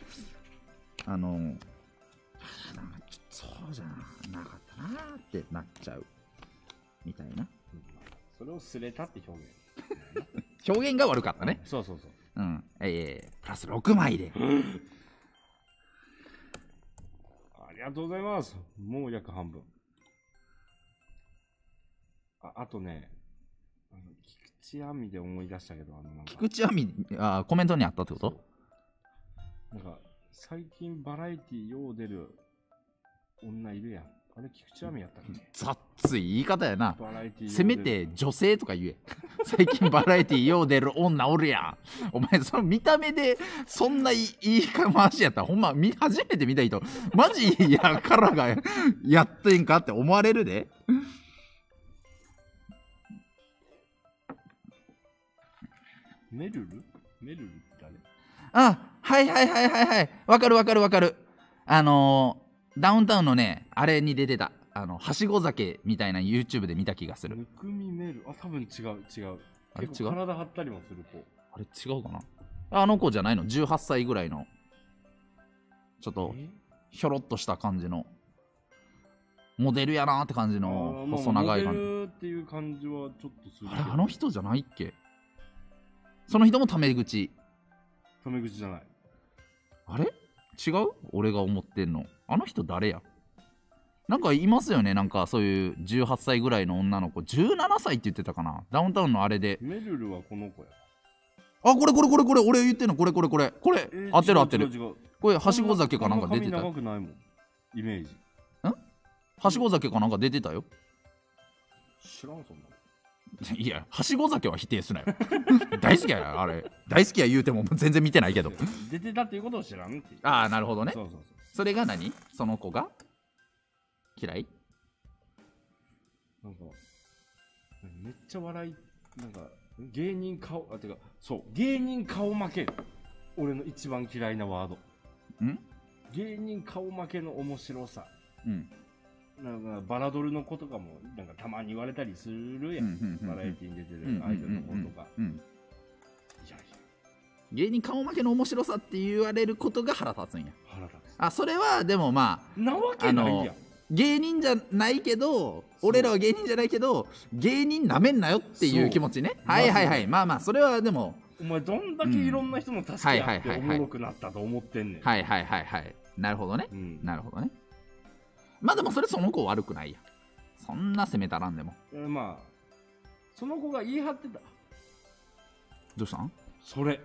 そうじゃなかったなーってなっちゃうみたいな。 それをすれたって表現。 表現が悪かったね。 そう。 プラス6枚で。 ありがとうございます。もう約半分。あとね、菊池亜美で思い出したけど、 菊池亜美、コメントにあったってこと？ なんか、最近バラエティーよう出る女いるやん。あれ、菊池亜美やったっけ？ ざっつい言い方やな。せめて女性とか言え。最近バラエティーよう出る女おるやん。お前、その見た目でそんないい回しやったら、ほんま、初めて見た人、マジやからがやってんかって思われるで。 メルルってあれ？ はい。わかる。ダウンタウンのね、あれに出てた。はしご酒みたいな YouTube で見た気がする。 ぬくみメル。多分違う。 あれ違う？ 体張ったりもする子。 あれ違うかな？あの子じゃないの？18歳ぐらいの。ちょっと、ひょろっとした感じの。モデルやなーって感じの細長い感じ。 モデルっていう感じはちょっとする。 あの人じゃないっけ？その人もタメ口。 タメ口じゃない。 あれ？違う？俺が思ってんの。あの人誰や？ なんかいますよね、なんかそういう18歳ぐらいの女の子、17歳って言ってたかな、ダウンタウンのあれで。 メルルはこの子や。 あ、これ、俺言ってんの、これ、合ってる合ってる。 違う。 これ、はしご酒かなんか出てた。 髪長くないもん、イメージ。 はしご酒かなんか出てたよ。 知らん、そんなの。 いや、はしご酒は否定すなよ。大好きや、あれ。大好きや言うても全然見てないけど。 出てたっていうことを知らんっていう。 ああ、なるほどね。 そう。 それが何？その子が嫌い？ なんか、めっちゃ笑い、なんか、芸人顔、てか、そう、芸人顔負け。俺の一番嫌いなワード。芸人顔負けの面白さ。なんかバラドルの子とかもなんかたまに言われたりするやん、バラエティに出てるアイドルの子とか。いや芸人顔負けの面白さって言われることが腹立つんや。 腹立つ。 あ、それはでもまあなわけないやん。 芸人じゃないけど、俺らは芸人じゃないけど芸人なめんなよっていう気持ちね。はいまあそれはでも、 お前どんだけいろんな人の助け合っておもろくなったと思ってんねん。 はいなるほどね、なるほどね。まあでもそれその子悪くないや。そんな責めたらんでも。 まあその子が言い張ってた。 どうしたん？ それ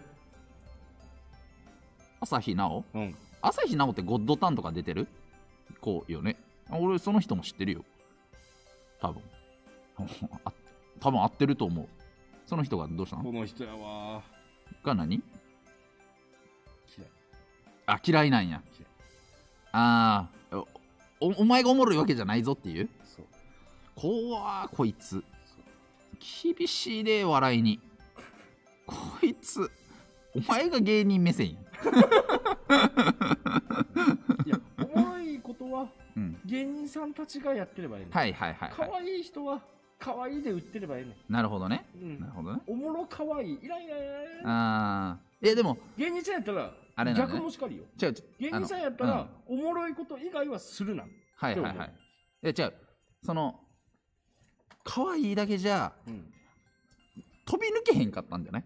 朝日奈央？朝日奈央ってゴッドタンとか出てる子よね。俺その人も知ってるよ、多分。多分合ってると思う。その人がどうしたの？ この人やわが何？ 嫌い。 あ、嫌いなんや。ああ、お前がおもろいわけじゃないぞっていう。 そう。 怖こいつ。厳しいで笑いに。こいつお前が芸人目線や。 いや、おもろいことは芸人さんたちがやってればいいね。 はい可愛い人は可愛いで売ってればいいね。 なるほどね。なるほどね。 おもろ可愛いいらんいらんいらん。 ああ、でも芸人さんやったらあれ逆もしかりよ。 違う、 芸人さんやったらおもろいこと以外はするな。 はい違う、その可愛いだけじゃ飛び抜けへんかったんじゃない？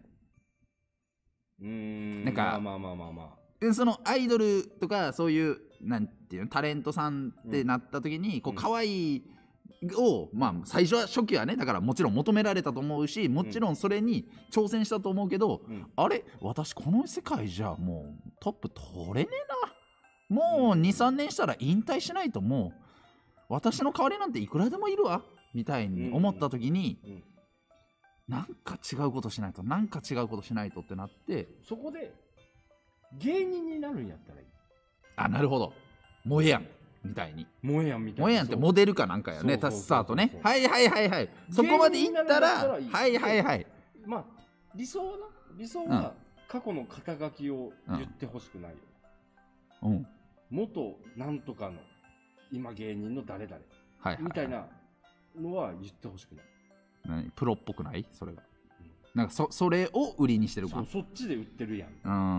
なんかまあそのアイドルとかそういうなんていうのタレントさんってなった時にこう可愛いをまあ最初は初期はね、だからもちろん求められたと思うし、もちろんそれに挑戦したと思うけど、あれ私この世界じゃもうトップ取れねえな、もう 2,3 年したら引退しないともう私の代わりなんていくらでもいるわみたいに思った時に、なんか違うことしないとってなって、 そこで芸人になるんやったらいい。 あ、なるほど、萌えやんみたいに。 萌えやんみたいな。 萌えやんってモデルかなんかやね、スタートね。はいそこまでいったらまあ理想は過去の肩書きを言ってほしくないよ。元なんとかの今芸人の誰々みたいなのは言ってほしくない。 プロっぽくない？それがなんかそれを売りにしてるか。 そっちで売ってるやん。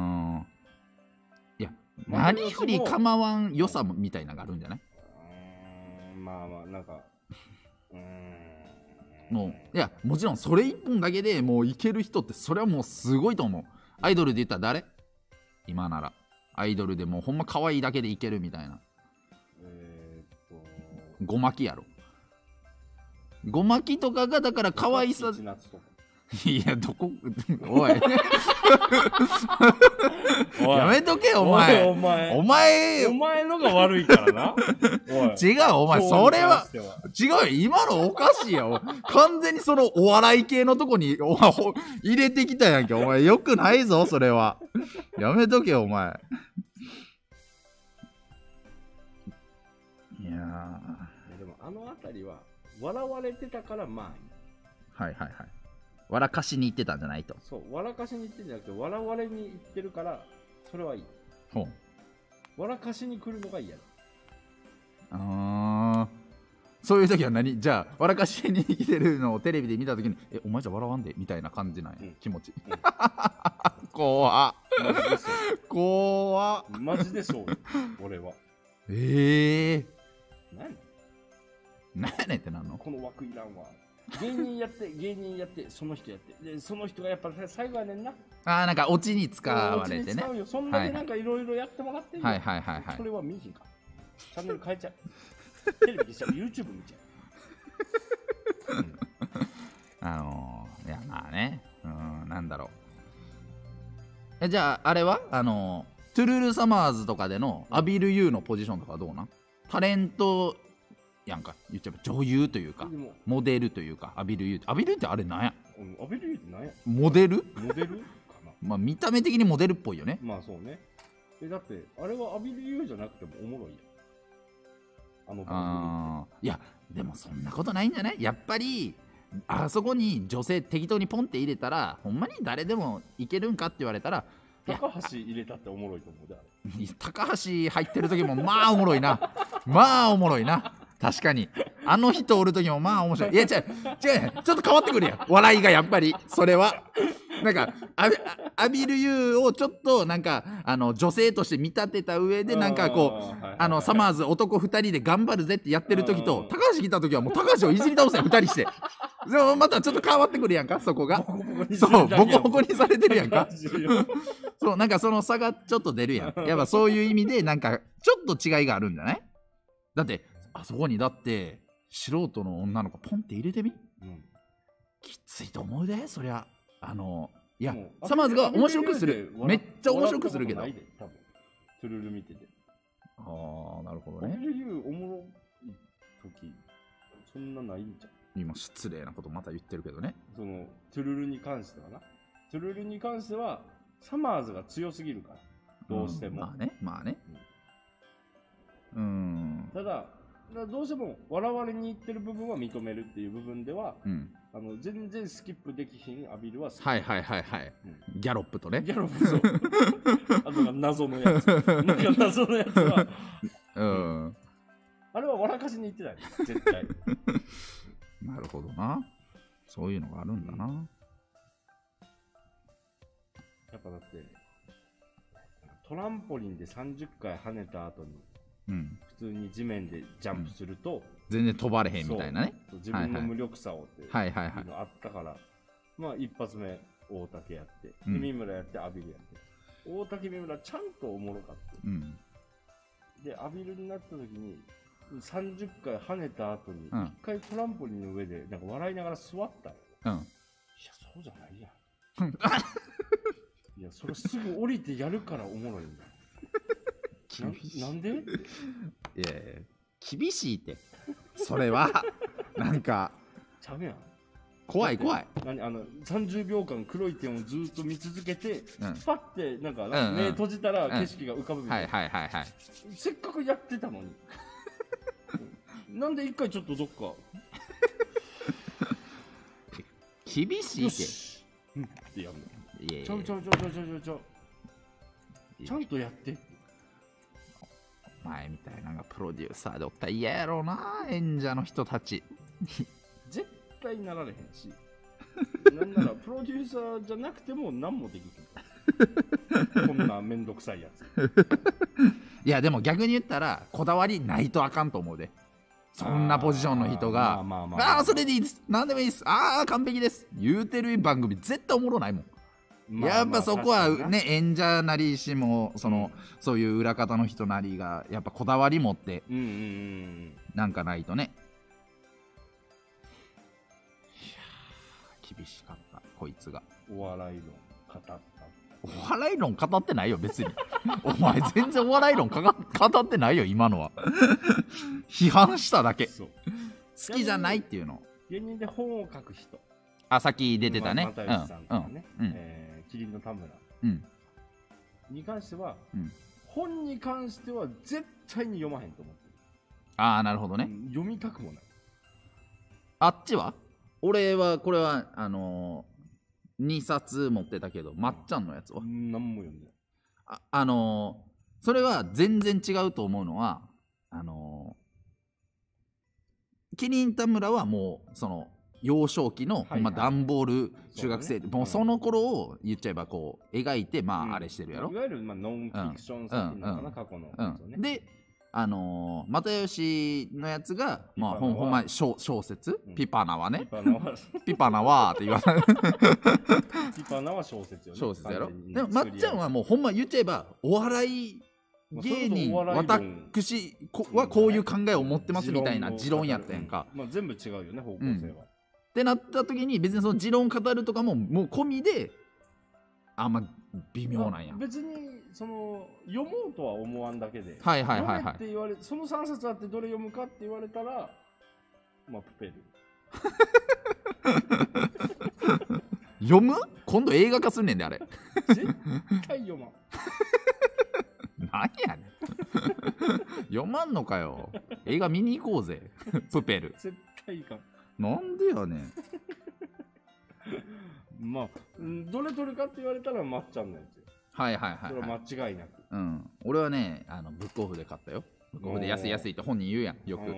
いや、何振り構わん良さみたいなのがあるんじゃない？ まあなんかもういや、もちろんそれ一本だけでもういける人ってそれはもうすごいと思う。アイドルで言ったら誰？今ならアイドルでもうほんま可愛いだけでいけるみたいな。ごまきやろ。ごまきとかがだから可愛さ。いや、どこおいやめとけよお前。お前のが悪いからな。 違う、お前それは違うよ、今のおかしいよ。完全にそのお笑い系のとこに入れてきたやんけ。お前よくないぞそれは。やめとけよお前。いやでもあの辺りは笑われてたからまあいい。笑かしに行ってたんじゃないと。 そう、笑かしに行ってんじゃなくて笑われに行ってるからそれはいい。笑かしに来るのが嫌だ。 そういう時は何？じゃあ笑かしに来てるのをテレビで見た時にお前じゃ笑わんでみたいな感じなんや、気持ち。怖っ。 マジでそう俺は。 何やねんってなんの？ この枠いらんわ。芸人やってその人やってでその人がやっぱ最後やねんな。 なんかオチに使われてね。 そんだけなんかいろいろやってもらってんの。それは見ひんか。チャンネル変えちゃう。 テレビ消しちゃう、YouTube 見ちゃいやまあね、なんだろう。じゃああれはトゥルルサマーズとかでのアビル・ユーのポジションとかどうなん？タレントやんか、言っちゃえば女優というかモデルというか、アビル・ユーってあれなんや？ アビル・ユーってなんや？ モデルモデルかな。 まあ見た目的にモデルっぽいよね。 まあそうね。だってあれはアビル・ユーじゃなくてもおもろいやん。 いやでもそんなことないんじゃない？やっぱりあそこに女性適当にポンって入れたらほんまに誰でもいけるんかって言われたら、 高橋入れたっておもろいと思うで、あれ。 高橋入ってる時もまあおもろいな。まあおもろいな。確かにあの人おる時もまあ面白い。いや違うちょっと変わってくるやん、笑いが。やっぱりそれはなんかアビル・ユーをちょっとなんか女性として見立てた上で、なんかこうサマーズ男2人で頑張るぜってやってる時と、高橋来た時はもう高橋をいじり倒せ2人して、でもまたちょっと変わってくるやんか、そこが。そうボコボコにされてるやんか。そうなんかその差がちょっと出るやん。やっぱそういう意味でなんかちょっと違いがあるんじゃない？だってあそこにだって素人の女の子ポンって入れてみ、きついと思うで、そりゃ。いやサマーズが面白くする、めっちゃ面白くするけど、多分トゥルル見てて。 ああなるほどね。 アビル・ユーおもろい時そんなないんじゃん。 今失礼なことまた言ってるけどね。 そのトゥルルに関してはな、トゥルルに関してはサマーズが強すぎるから、どうしても。 まあねまあね。 ただどうしても笑われにいってる部分は認めるっていう部分では、全然スキップできひんアビルは好き。 はい、ギャロップとね。 ギャロップそうあと謎のやつなんか謎のやつはあれは笑かしにいってない絶対。 なるほどな、そういうのがあるんだな。 やっぱだってトランポリンで30回跳ねた後に普通に地面でジャンプすると、 全然飛ばれへんみたいなね。 自分の無力さをっていうのあったから、まあ一発目大竹やって、三村やってアビルやって、大竹三村ちゃんとおもろかった。でアビルになった時に30回跳ねた後に1回トランポリンの上でなんか笑いながら座ったよ。いやそうじゃないやん。いやそれすぐ降りてやるからおもろいんだ。なんで？いや厳しいってそれはなんかちゃうやん。 怖い 30秒間黒い点をずっと見続けて、パッてなんか目閉じたら景色が浮かぶみたいな。せっかくやってたのになんで一回ちょっとどっか厳しいってってやるの。ちゃんとやって。 前みたいなのがプロデューサーでおったら嫌やろうな、演者の人たち。 絶対なられへんし、なんならプロデューサーじゃなくても何もできへん。こんなめんどくさいやつ。 いやでも逆に言ったらこだわりないとあかんと思うで。そんなポジションの人がそれでいいです、何でもいいです、完璧です言うてる番組絶対おもろないもん。やっぱそこはね、演者なりしもそういう裏方の人なりがやっぱこだわり持ってなんかないとね。いや厳しかったこいつが。 お笑い論語った。 お笑い論語ってないよ別に。お前全然お笑い論語ってないよ今のは。批判しただけ。好きじゃないっていうの。 芸人で本を書く人、 さっき出てたね、 又吉さんとかね、キリンの田村に関しては、本に関しては絶対に読まへんと思ってる。 なるほどね。 読みたくもない。 あっちは俺はこれは2冊持ってたけど、まっちゃんのやつは何も読んでない。 それは全然違うと思うのは、キリン田村はもうその幼少期の段ボール中学生、もうその頃を言っちゃえばこう描いてあれしてるやろ。 いわゆるノンフィクション作品なのかな、過去のやつをね。 で又吉のやつがほんま小説、ピパナはね、ピパナはって言わない。 ピパナは小説よね。 小説やろ。でもまっちゃんはもうほんま言っちゃえばお笑い芸人私はこういう考えを持ってますみたいな持論やったやんか、 まあ、全部違うよね方向性は、 ってなった時に別にその持論語るとかももう込みであんま微妙なんや。 別にその読もうとは思わんだけで、 はいはいはいはい、 読めって言われその3冊あってどれ読むかって言われたらまあプペル読む？今度映画化すんねんであれ絶対読まん何やねん読まんのかよ。映画見に行こうぜプペル。 絶対いかん。 なんでやねんまあどれ取るかって言われたらまっちゃんのやつよ。 はいはいはい、はい、 それは間違いなく。 俺はねブックオフで買ったよ。ブックオフで安い安いって本人言うやんよく。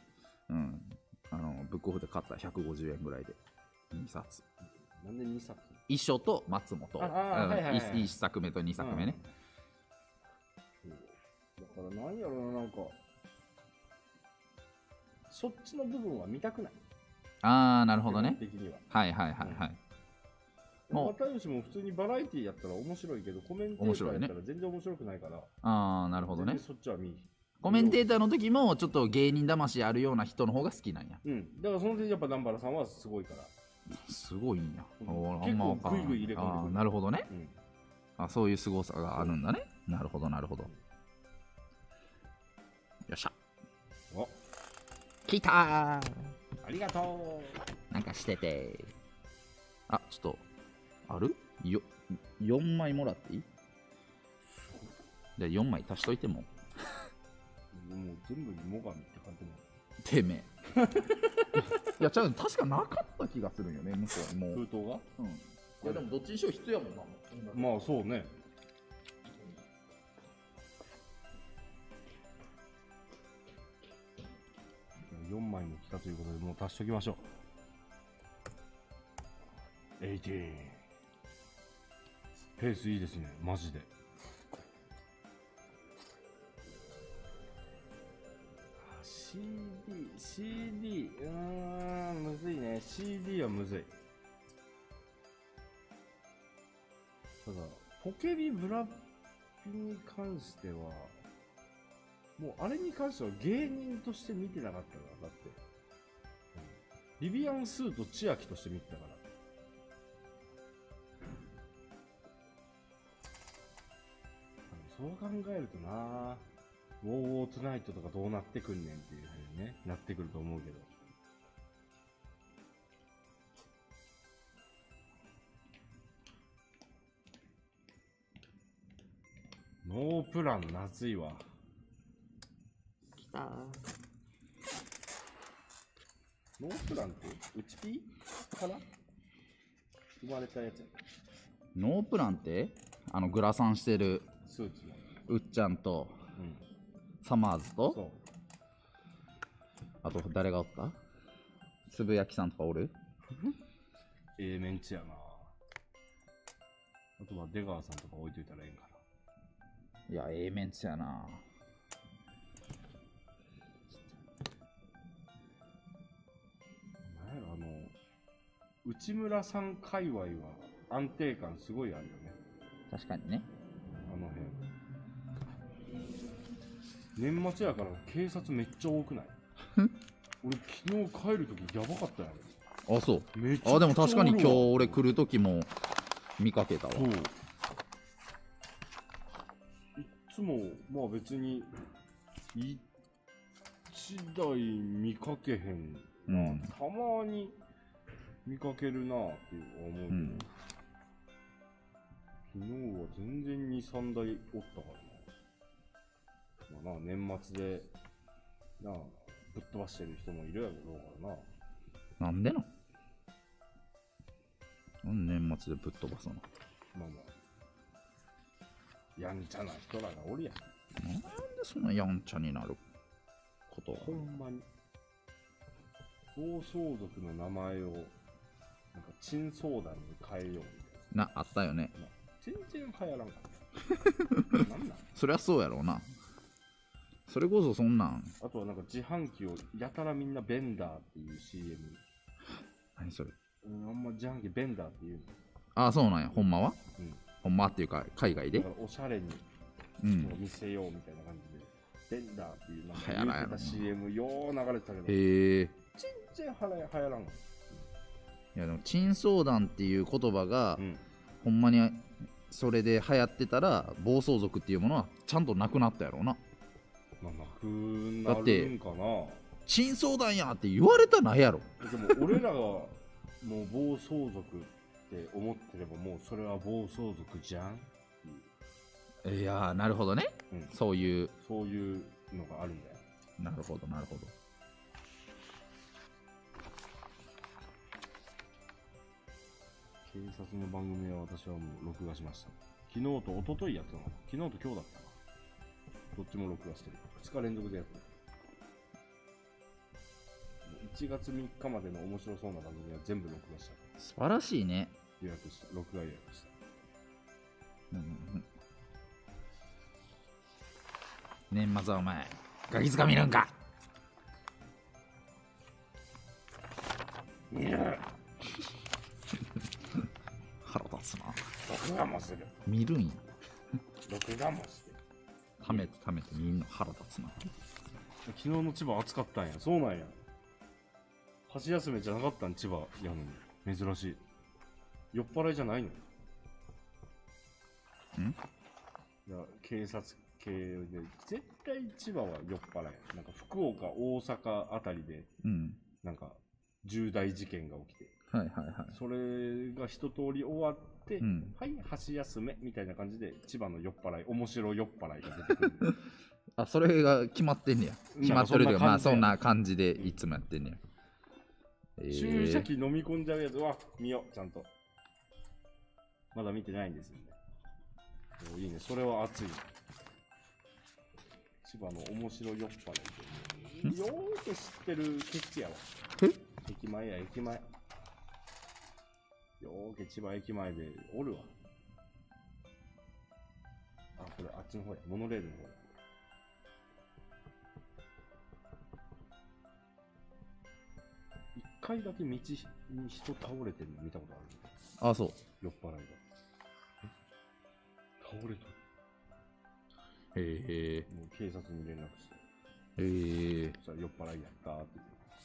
ブックオフで買った150円ぐらいで2冊。 なんで2冊？ 遺書と松本。1作目と2作目ね。 だから何やろな、なんかそっちの部分は見たくない。 ああなるほどね。 的にははいはいはいはい。 又吉も普通にバラエティやったら面白いけどコメンテーターやったら全然面白くないから。 ああなるほどね。 そっちは見。 コメンテーターの時もちょっと芸人魂あるような人の方が好きなんや。 だからその点やっぱ南原さんはすごいから。 すごいんや。 結構グイグイ入れ込んでくる。 なるほどね。そういう凄さがあるんだね。なるほどなるほど。よっしゃ。お来たー。 ありがとう。なんかしてて。あ、ちょっとある4枚もらっていい？じゃあ4枚足しといても。 もう全部にもがみって書いてもてめえいや、確かなかった気がするんよね、向こうにもう。 封筒が？ いや、でもどっちにしろ必要やもんな。 まあそうね。4枚も来たということで、もう足しときましょう。18。ペースいいですね、マジで。CD、むずいね。CD はむずい。ただ、ポケビブラピに関しては、もうあれに関しては芸人として見てなかったから、だって。ビビアン・スーと千秋として見てたから。そう考えるとな、ウォーウォートゥナイトとかどうなってくんねんっていう風にね、なってくると思うけど。ノープラン夏いわ。 きたー。 ノープランってうちピーから生まれたやつや。 ノープランってグラサンしてるスーツのうっちゃんと、サマーズと、あと誰がおった？つぶやきさんとかおる？ メンチやな。あとは出川さんとか置いといたらええんかな。 いや、メンチやな。 なんやろ、内村さん界隈は安定感すごいあるよね。 確かにね。 あの辺。年末やから警察めっちゃ多くない？俺昨日帰るときやばかったやん。 あ、そう。あ、でも確かに今日俺来るときも見かけたわ。そう。いつもまあ別に一台見かけへんな、たまに見かけるなって思うけど、昨日は全然2、3台おったからな。まあな、年末でなぶっ飛ばしてる人もいるやろうからな。 なんでの？年末でぶっ飛ばすの？ まあまあやんちゃな人らがおるやん。 なんでそんなやんちゃになることは？ ほんまに暴走族の名前をなんか珍相談に変えようみたいな。あったよね。 全然流行らんかったなんなん？ そりゃそうやろうな。それこそそんなん。 あとはなんか自販機をやたらみんなベンダーっていう CM。 何それ？ あんま自販機ベンダーっていうの。 ああ、そうなんや。ほんまは？ほんまっていうか海外でおしゃれに見せようみたいな感じで、ベンダーっていうなんか流行らんやろ言ってた CM よう流れてたけど、 へえ。 全然流行らんわ。 いやでもチンソーダンっていう言葉が、 うん、 ほんまにそれで流行ってたら暴走族っていうものはちゃんとなくなったやろうな。 まあ、なくなるんかな。 チンソーダンやって言われたないやろ。 でも俺らがもう暴走族って思ってればもうそれは暴走族じゃん。 いやーなるほどね、 うん、 そういうのがあるんだよ。 なるほどなるほど。 警察の番組は私はもう録画しました。昨日と一昨日やったのかな。昨日と今日だったな。どっちも録画してる。2日連続でやってる。1月3日までの面白そうな番組は全部録画した。 素晴らしいね。 予約した。録画予約した。 年末はお前ガキ使見るんか。 見る。 腹立つな。 録画もする。 見るんや。 録画もする。 ためて見んの腹立つな。 昨日の千葉暑かったんや。そうなんや。箸休めじゃなかったん千葉やのに。珍しい。酔っ払いじゃないの？ ん？ いや、警察系で、絶対千葉は酔っ払い。なんか福岡、大阪あたりで、なんか重大事件が起きて。 はいはいはい。 それが一通り終わって、はい、箸休めみたいな感じで、千葉の酔っ払い、面白酔っ払いが出てくる。 あ、それが決まってんねや。決まってるけど、まあそんな感じでいつもやってんねや。 注射器飲み込んじゃうやつは見よう、ちゃんと。まだ見てないんですよね。いいね、それは熱い。千葉の面白酔っ払いで、よーく知ってるケチやわ。駅前や、駅前。よーく千葉駅前でおるわ。あ、これあっちの方や、モノレールの方や。一回だけ道に人倒れてるの見たことある。 あ、そう。 酔っ払いが。倒れとる。へえ。 もう警察に連絡して。 へえ。 そしたら酔っ払いやったーって。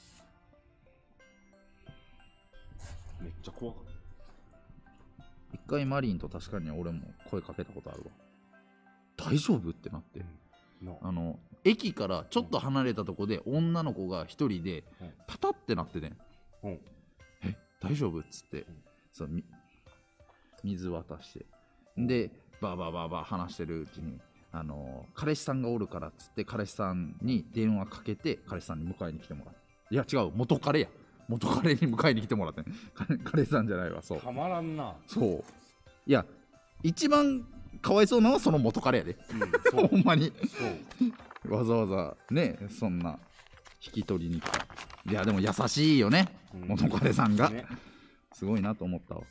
めっちゃ怖かった。 一回マリンと確かに俺も声かけたことあるわ。大丈夫ってなって。駅からちょっと離れたとこで女の子が一人でパタってなってね、え大丈夫っつって、そう水渡してでバーバーバーバー話してるうちに彼氏さんがおるからっつって彼氏さんに電話かけて彼氏さんに迎えに来てもらう。いや違う、元彼に迎えに来てもらって、ね、彼氏さんじゃないわ。そうたまらんな。 そういや一番かわいそうなのはその元彼やで、ほんまにわざわざねそんな引き取りに来た。いやでも優しいよね、元彼さんが、ね、すごいなと思ったわ。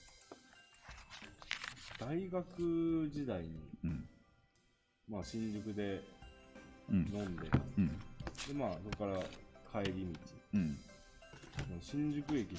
大学時代に、まあ新宿で飲んで、でまあそこから帰り道、新宿駅で、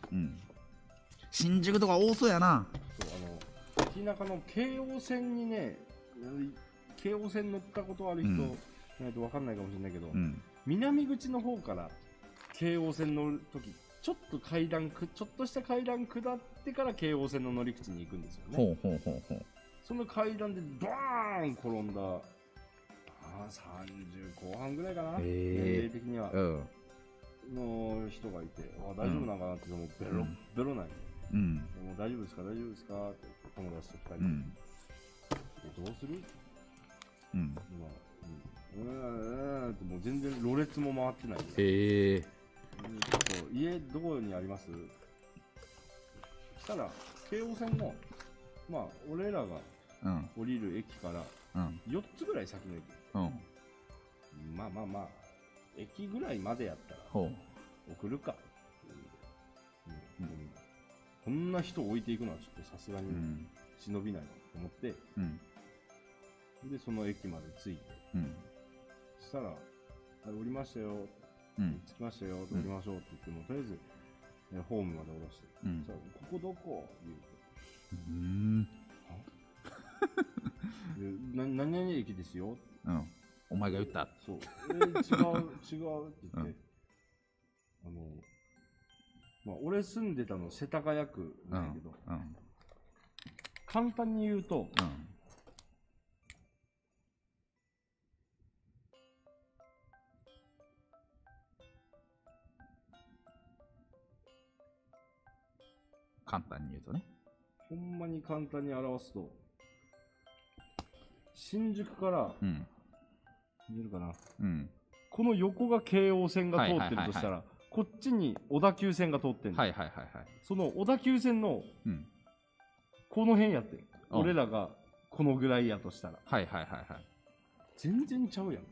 新宿とか多そうやな。 そう駅中の京王線にね、京王線乗ったことある人ないと分かんないかもしれないけど、南口の方から京王線乗るとき、ちょっとした階段下ってから京王線の乗り口に行くんですよね。その階段でバーン転んだ、30後半ぐらいかな、年齢的には、の人がいて、大丈夫なのかなって、もうベロベロない、もう大丈夫ですかって友達と2人で、どうする？ってもう全然ろれつも回ってないで、ちょっと家どこにあります？したら京王線のまあ俺らが降りる駅から4つぐらい先の駅、まあ駅ぐらいまでやったら送るか、こんな人置いていくのはちょっとさすがに忍びないと思って、でその駅まで着いて、そしたら降りましたよ、着きましたよ、降りましょうって言っても、とりあえずホームまで降ろして、ここどこ？言うて、 何々駅ですよ。 うん。お前が言った。 そう。違うって言って。まあ、俺住んでたの世田谷区なんやけど、簡単に言うと、 簡単に言うとね。 ほんまに簡単に表すと、新宿から、見えるかな、この横が京王線が通ってるとしたら、こっちに小田急線が通ってんの。その小田急線の、この辺やってん。俺らがこのぐらいやとしたら。全然ちゃうやん。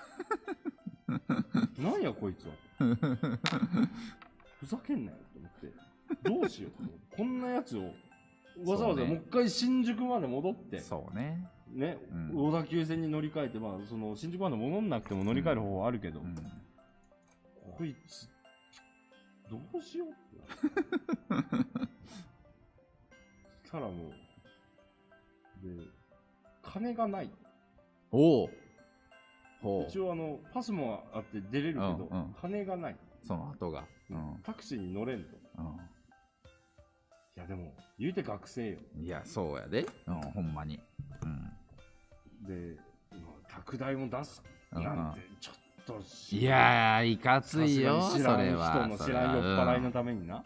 なんやこいつは。ふざけんなよと思って。どうしよう。こんなやつをわざわざもう一回新宿まで戻って。 そうね。 ね、小田急線に乗り換えて、まあ、その新宿まで戻んなくても乗り換える方法はあるけど、こいつ、どうしようって。したらもう、で、金がない。一応パスもあって出れるけど、金がない。 その後が。 タクシーに乗れんと。いやでも、言うて学生よ。 いや、そうやで。ほんまに。 で、宅代も出すなんて、ちょっといやー、いかついよ、それは。 人の知らん酔っ払いのためにな。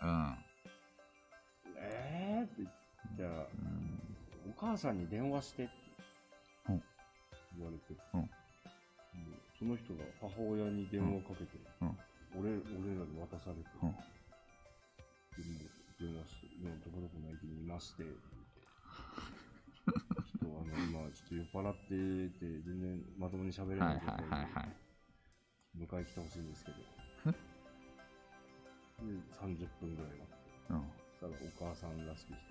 ってじゃあ、お母さんに電話してって言われて、その人が母親に電話をかけて、俺らに渡されて、電話して、今どこどこの駅にいまして、今ちょっと酔っ払ってて全然まともに喋れない状態で迎え来てほしいんですけど、で30分ぐらい待って、そしたらお母さんらしき人が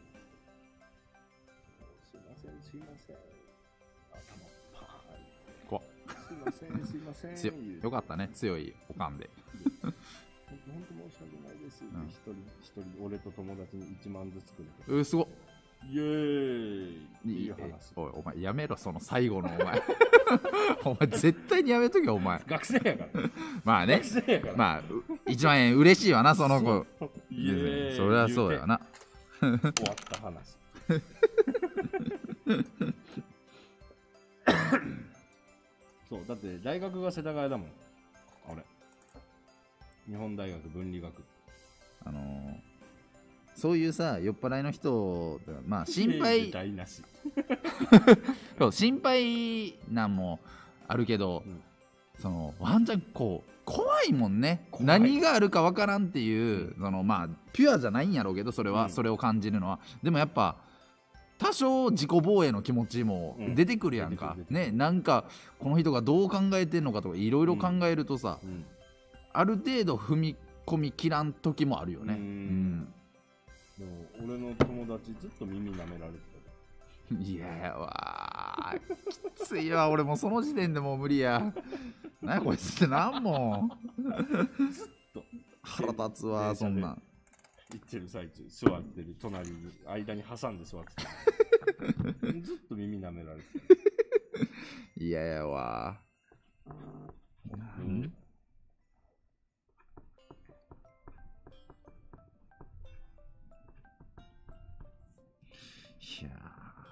すいません頭パーン怖っすいませんよかったね、強いおかんで本当申し訳ないですって一人俺と友達に1万ずつくれて、 すごっ、 イエーイっていう話。 お前やめろ、その最後のお前お前絶対にやめとけよお前。 学生やからまあね、まあ1万円嬉しいわな、その子。 イエーイ、 それはそうやな。 終わった話そうだって大学が世田谷だもん。俺日本大学文理学。 そういうさ、酔っ払いの人、まあ心配そう心配なんもあるけど、そのワンちゃんこう怖いもんね。何があるかわからんっていう、そのまあピュアじゃないんやろうけど、それは、それを感じるのは。でもやっぱ多少自己防衛の気持ちも出てくるやんか、ね。なんかこの人がどう考えてんのかとかいろいろ考えるとさ、ある程度踏み込みきらん時もあるよね。 でも俺の友達ずっと耳舐められてた。いやわきついわ、俺もうその時点でもう無理や。何やこいつってなんもずっと腹立つわ、そんなん言ってる最中、座ってる隣に間に挟んで座ってたずっと耳舐められてた。いややわ。いや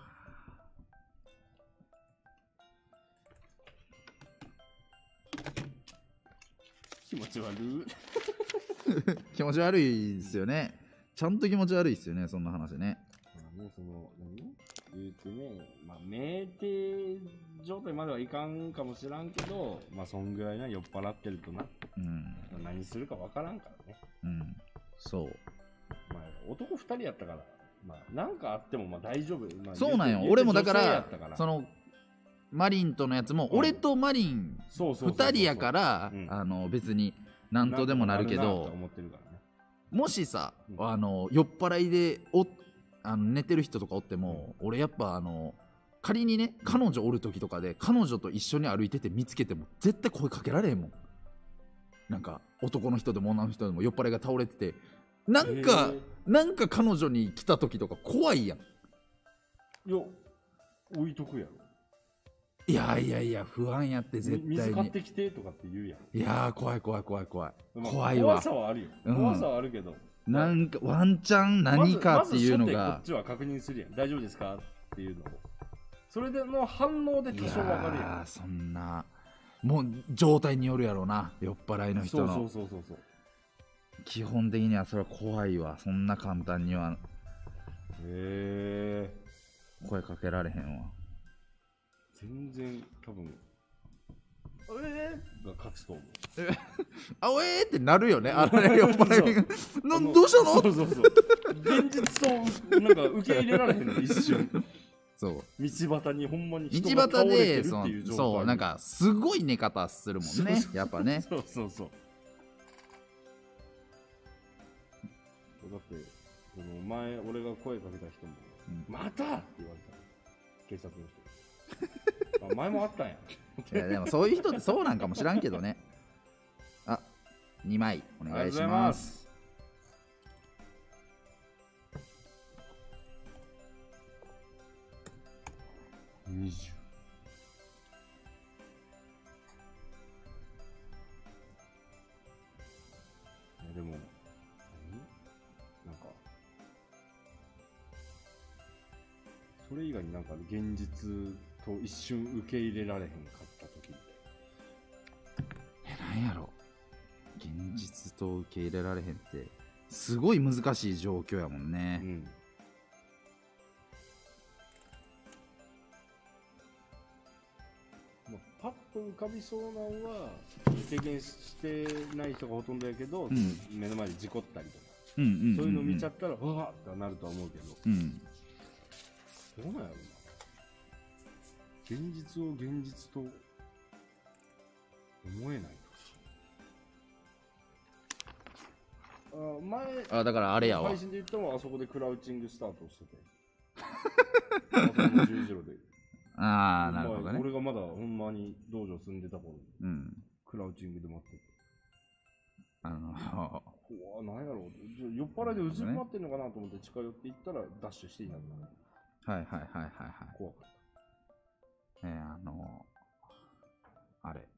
気持ち悪い気持ち悪いですよね。ちゃんと気持ち悪いですよね、そんな話ね。 その言うてね、まあ酩酊状態まではいかんかもしらんけど、まあそんぐらいな酔っ払ってるとな、何するかわからんからね。 そう。 まあ男2人やったから。まあ、なんかあってもまあ大丈夫。まあ、 そうなんよ。俺もだからそのマリンとのやつも、俺とマリン2人やから別に何とでもなるけど、もしさ、酔っ払いで寝てる人とかおっても、俺やっぱ仮にね、彼女おる時とかで彼女と一緒に歩いてて見つけても絶対声かけられへんもん。なんか男の人でも女の人でも酔っ払いが倒れてて、なんか彼女に来た時とか怖いやん。 置いとくやろ。 いやいやいや不安やって絶対に。 水買ってきてとかって言うやん。 いやー怖い怖い怖い怖い、 まあ怖いわ。 怖さはあるよ。怖さはあるけど、 なんかワンチャン何かっていうのが、 まずこっちは確認するやん。大丈夫ですかっていうのを。それでの反応で多少わかるやん。 そんなもう状態によるやろうな、酔っ払いの人の。 そう基本的にはそれは怖いわ。そんな簡単には声かけられへんわ。 全然多分が勝つと思う。 あおえーってなるよね、あれ酔っ払いがどうしたの。 そう現実となんか受け入れられへんの一瞬。そう道端にほんまに人が倒れてるっていう状態。 そうなんかすごい寝方するもんね、やっぱね。 そうだってその前俺が声かけた人も「また!」って言われた、警察の人。あ、前もあったんや。 いやでもそういう人ってそうなんかもしらんけどね。あ、2枚お願いします。 20。でもなんかそれ以外になんか現実と一瞬受け入れられへんかった時なんやろ、現実と受け入れられへんってすごい難しい状況やもんね。 パッと浮かびそうなのは経験してない人がほとんどやけど、目の前で事故ったりとか、そういうの見ちゃったらわーってなるとは思うけど、どうなんやろな。現実を現実と思えないと。前だからあれやわ、 配信で言ってもあそこでクラウチングスタートしててあそこの十字路でなるほどね。 俺がまだほんまに道場住んでた頃に、クラウチングで待ってて、なんやろう、酔っ払いでうずくまってんのかなと思って近寄っていったらダッシュしていなくなる。怖かった。 あれ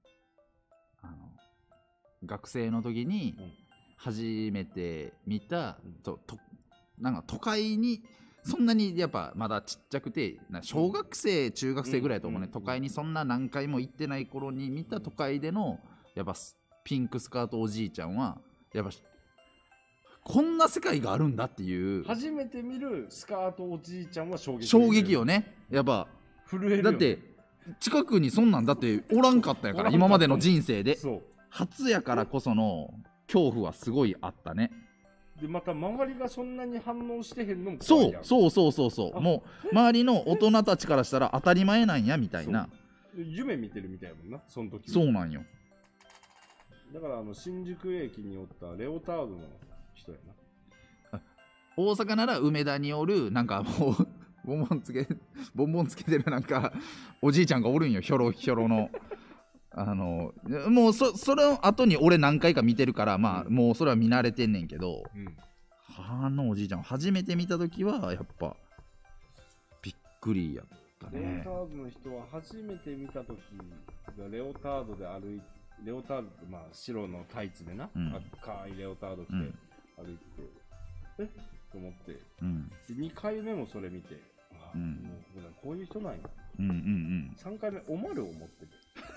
学生の時に初めて見た、なんか都会にそんなにやっぱまだちっちゃくて小学生中学生ぐらいだと思うね、都会にそんな何回も行ってない頃に見た都会でのやっぱピンクスカートおじいちゃんはやっぱこんな世界があるんだっていう、 初めて見るスカートおじいちゃんは衝撃よね。やっぱ震えるよね。 だって近くにそんなんだっておらんかったやから今までの人生で。初やからこその恐怖はすごいあったね。 でまた周りがそんなに反応してへんのも怖いやん。そうもう周りの大人たちからしたら当たり前なんやみたいな。 夢見てるみたいやもんな、その時。 そうなんよ。 だから新宿駅におったレオタードの人やな。 大阪なら梅田におるなんかもうボンボンつけてるなんかおじいちゃんがおるんよ、ひょろひょろの。もうその後に俺何回か見てるからまあ、もうそれは見慣れてんねんけど、おじいちゃん初めて見た時はやっぱびっくりやったね。 レオタードの人は初めて見た時がレオタードで歩いて、レオタードってまあ白のタイツでな、赤いレオタード着て歩いてて、と思って、2回目もそれ見て、もうこういう人なんや。3回目おまるを持ってて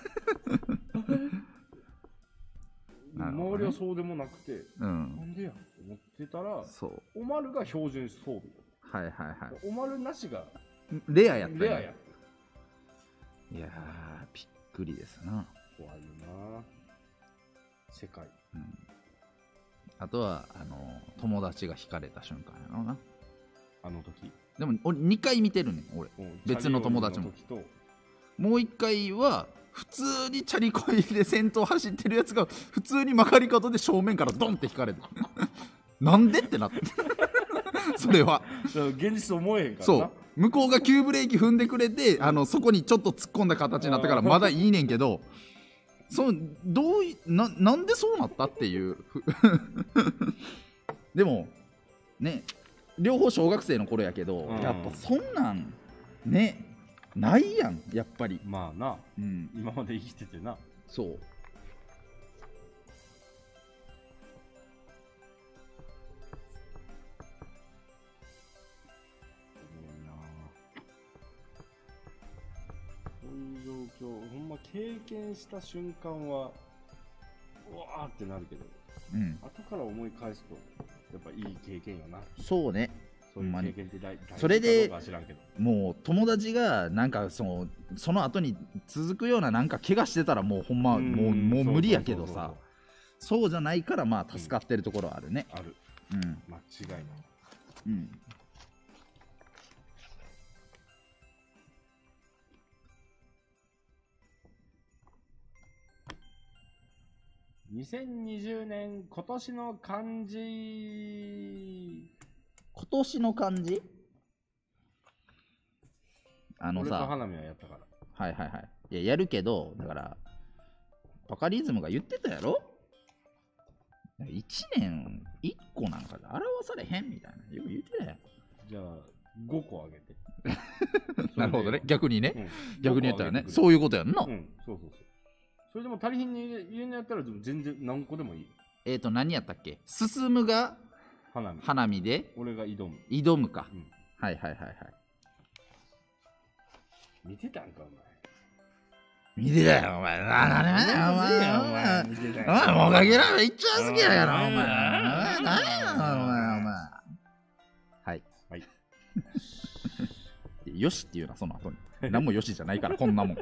周りはそうでもなくて、なんでやと思ってたら、おまるが標準装備。おまるなしがレアやったね。いやーびっくりですな。 怖いよな世界。 あとは友達が惹かれた瞬間やろうな、 あの時。 でも俺2回見てるねん、俺別の友達も。もう1回は普通にチャリこいで先頭走ってるやつが普通に曲がり角で正面からドンって引かれてなんでってなってそれは現実思えへんからな。 そう向こうが急ブレーキ踏んでくれてそこにちょっと突っ込んだ形になったからまだいいねんけど、なんでそうなったっていうでもね両方小学生の頃やけど、やっぱそんなんねないやんやっぱり。 まあな、 うん、 今まで生きててな。 そう。 そういう状況、ほんま経験した瞬間はうわーってなるけど、 うん、 後から思い返すとやっぱいい経験よな。 そうね。 そういう経験って大それで事かどうか知らんけど、 もう友達がなんかその後に続くようななんか怪我してたらもうほんまもう無理やけどさ、そうじゃないからまあ助かってるところはあるね。 ある。 うん。 間違いない。 うん。 2020年今年の漢字。 今年の漢字？ 俺と花見はやったから。 はいはいはい。いや、やるけど、だから、バカリズムが言ってたやろ？ 1 年1個なんかで表されへんみたいな。よく言ってたよ。 じゃあ、5個あげて。 なるほどね。逆にね。 うん、 逆に言ったらね。そういうことやんな。 うん、そうそうそう。それでも足りひんに言えんのやったら全然何個でもいい。 何やったっけ？進むが花見で、 俺が挑む。 挑むか。 うん、 はいはいはいはい。 見てたんか、お前。見てたよ、お前。お前。見てたよ。お前、もうかけられ一番好きやから、お前。何や、お前、お前。はい。 はい。 よしっていうな、その後に。何もよしじゃないから、こんなもん。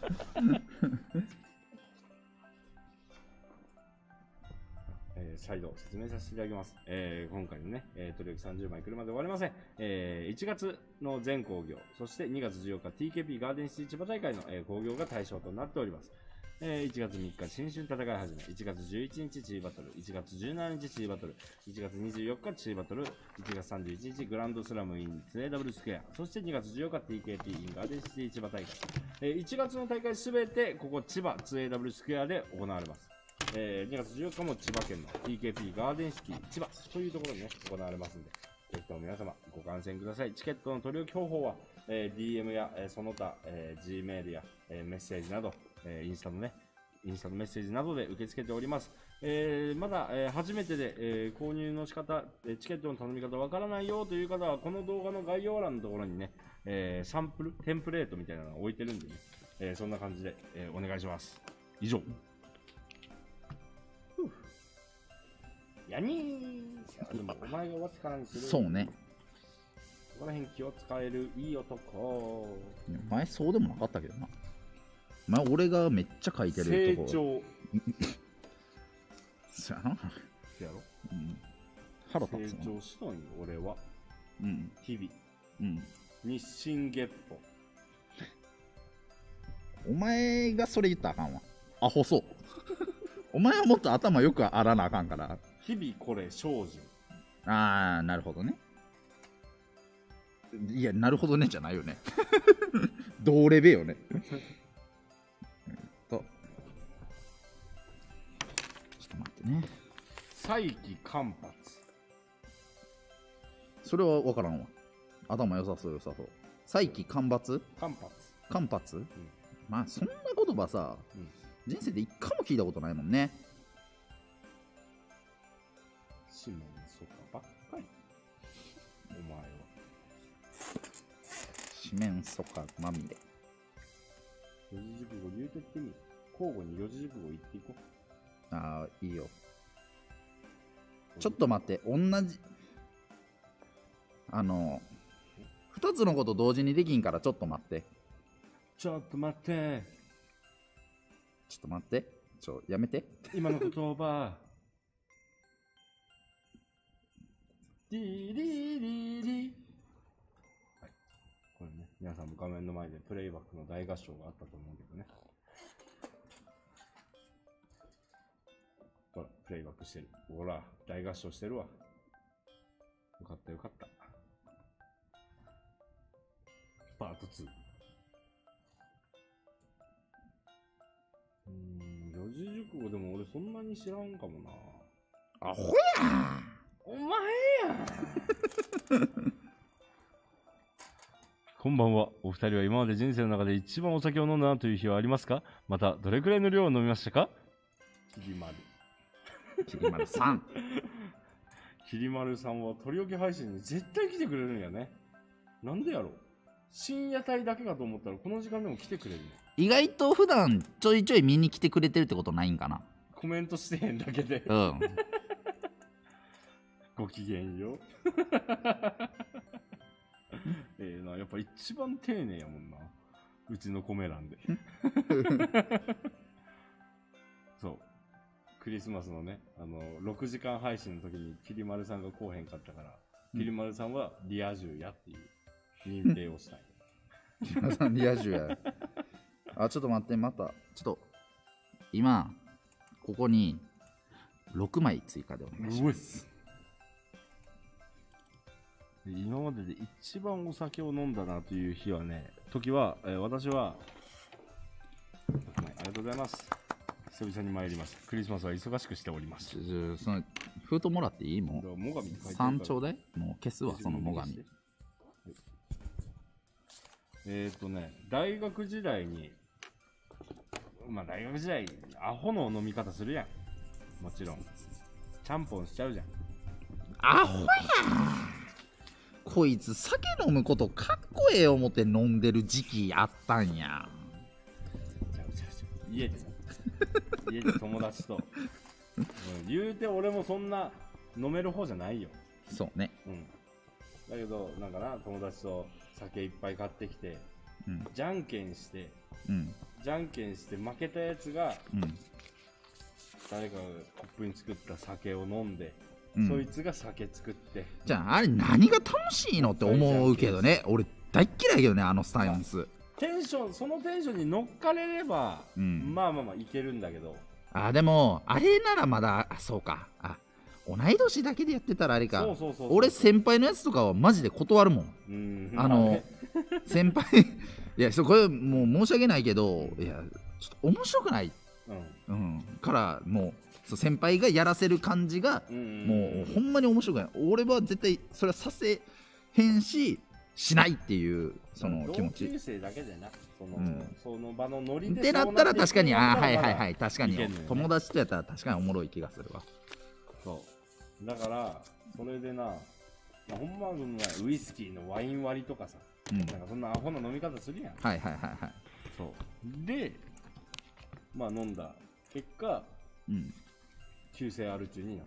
再度説明させていただきます。今回のね、取り置き30枚車で終わりません。1月の全興行、そして2月14日 TKP ガーデンシティ千葉大会の興行が対象となっております。1月3日新春戦い始め、1月11日チーバトル、1月17日チーバトル、1月24日チーバトル、1月31日グランドスラム in 2AW スクエア、そして2月14日 TKP in ガーデンシティ千葉大会。1月の大会すべてここ千葉 2AW スクエアで行われます。2月14日も千葉県の TKP ガーデンシティ千葉というところにね、行われますので、ぜひとも皆様ご観戦ください。チケットの取り置き方法は、DM や、その他、Gmail や、メッセージなど、インスタのメッセージなどで受け付けております。まだ、初めてで、購入の仕方、チケットの頼み方わからないよという方は、この動画の概要欄のところにね、サンプル、テンプレートみたいなのを置いてるんでね、そんな感じで、お願いします。以上。やにー。でもお前がわずかにする。 そうね。 ここら辺気を使えるいい男。 前そうでもなかったけどな。前俺がめっちゃ書いてるとこ。 成長。 そうやな。 やろ、 うん、腹立つな。 成長しとんよ、俺は。 うん。 日々。 うん。 日進月歩。 お前がそれ言ったらあかんわ。アホそう。お前はもっと頭よくあらなあかんから。 日々これ精進。 ああ、なるほどね。いや、なるほどねじゃないよね。同レベよね。ちょっと待ってね。 再起間髪。 それは分からんわ。頭良さそう良さそう。再起間髪？ 間髪。 間髪？うん、まあそんな言葉さ、うん、人生で一回も聞いたことないもんね。 四面楚歌ばっかり。お前は。 四面楚歌まみれ。 四字熟語言うてってみ。交互に四字熟語言っていこう。 ああ、いいよ。ちょっと待って、同じ。2つのこと同時にできんからちょっと待って。 ちょっと待って。 ちょっと待って。やめて。 今の言葉。ディリリリ。はい。これね、皆さんも画面の前でプレイバックの大合唱があったと思うけどね。ほら、プレイバックしてる。ほら、大合唱してるわ。よかったよかった。パート2。四字熟語でも俺そんなに知らんかもな。 アホやん。 お前やん。 こんばんは。お二人は今まで人生の中で一番お酒を飲んだなという日はありますか？また、どれくらいの量を飲みましたか？きりまる。 きりまるさん。 きりまるさんは取り置き配信に絶対来てくれるんやね。なんでやろう。深夜帯だけかと思ったらこの時間でも来てくれるね。 意外と普段ちょいちょい見に来てくれてるってことないんかな。 コメントしてへんだけで。 うん。 ごきげんよう。な、やっぱ一番丁寧やもんな。うちのコメ欄で。そう。クリスマスのね、6時間配信の時にきりまるさんがこうへんかったから、きりまるさんはリア充やっていう認定をしたい。 きりまるさんリア充や。あ、ちょっと待って、また、ちょっと、今、ここに6枚追加でお願いします。 今までで一番お酒を飲んだなという日はね、時は、私は、ありがとうございます。久々に参りました。クリスマスは忙しくしております。 その封筒もらっていい？もう3丁でもう消すわ、その最上。 大学時代に、まあ大学時代、アホの飲み方するやん。もちろん。ちゃんぽんしちゃうじゃん。 アホやん。こいつ酒飲むことかっこええ思って飲んでる時期あったんや。 家で家で友達と、言うて俺もそんな飲める方じゃないよ。 そうね。 だけどなんかな、友達と酒いっぱい買ってきて、じゃんけんして、じゃんけんして負けたやつが、誰かがコップに作った酒を飲んで、そいつが酒作って。 じゃああれ何が楽しいのって思うけどね。俺大っ嫌いけどね、あのスタインス。 そのテンションに乗っかれれば、まあいけるんだけど。 でもあれならまだ、そうか。同い年だけでやってたらあれか。俺先輩のやつとかはマジで断るもん。先輩いやこれもう申し訳ないけど、いやちょっと面白くない、からもう先輩がやらせる感じがもうほんまに面白くない。俺は絶対それはさせへんしないっていうその気持ち。 同級生だけでな、その場のノリでってなったら確かに、はい確かに友達とやったら確かにおもろい気がするわ。 そうだからそれでな、ほんまウイスキーのワイン割りとかさ、なんかそんなアホな飲み方するやん。そうで、まあ飲んだ結果、急性アル中になった。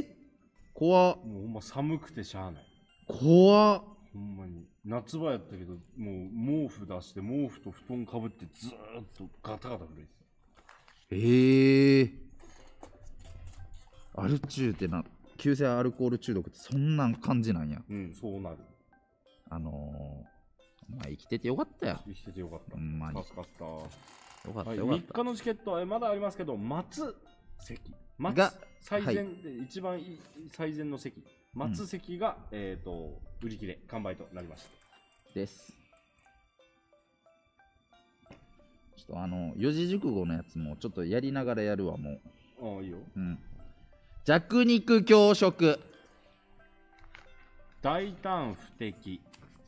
怖っ。 もうほんま寒くてしゃあない。 怖っ。 ほんまに夏場やったけど、もう毛布出して毛布と布団かぶってずーっとガタガタ震えてた。 アル中って急性アルコール中毒ってそんな感じなんや。 そうなる。 まあ生きててよかったよ。 生きててよかった。 ほんまに助かった。 よかった。 3日のチケットまだありますけど、松席最前で一番最前の席、松席が売り切れ完売となりましたです。ちょっと四字熟語のやつもちょっとやりながらやるわ。もういいよ。 弱肉強食、 大胆不敵、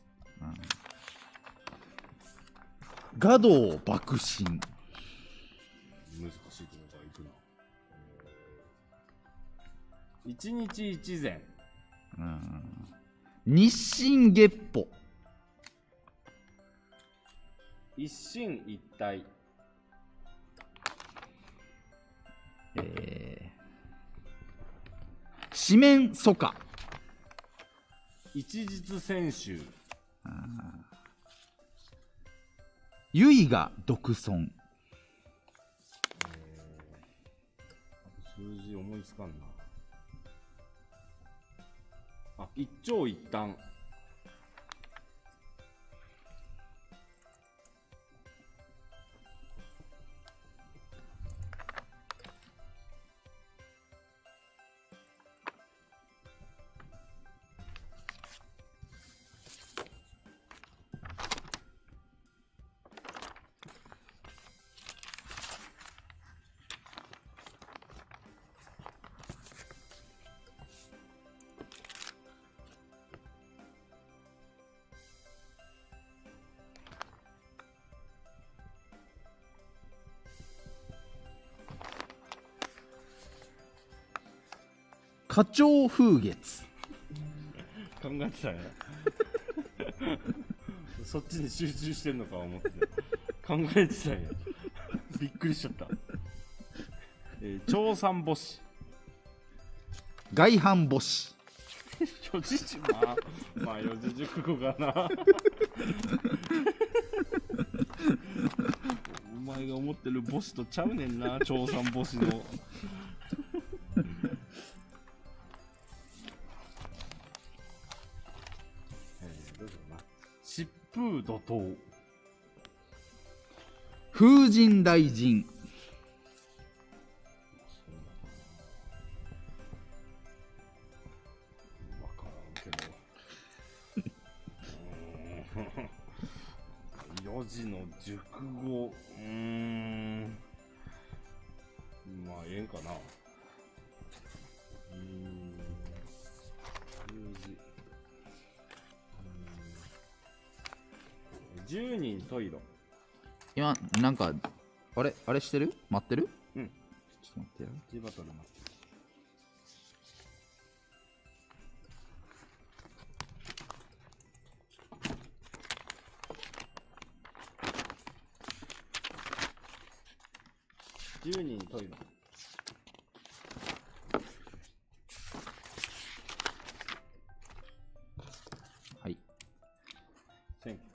画道爆心。 難しいところからいくな。一日一善、 日進月歩、 一進一退、 四面楚歌、 一日千秋、 唯我独尊。 数字思いつかんな。一長一短、 花鳥風月。 考えてたよ。そっちに集中してんのか思って考えてたよ。びっくりしちゃった。長三母子。 外反母趾。 四字熟まあ四字熟語かな。お前が思ってる母子とちゃうねんな、長三母子の。どうしような。疾風怒涛。 風神雷神。 4字の熟語、まあ、ええんかな。10人トイロ。 今、なんか、あれしてる？待ってる？ うん。 ちょっと待ってよ。 Gバトル待ってる。10人トイレ。 はい。 選挙。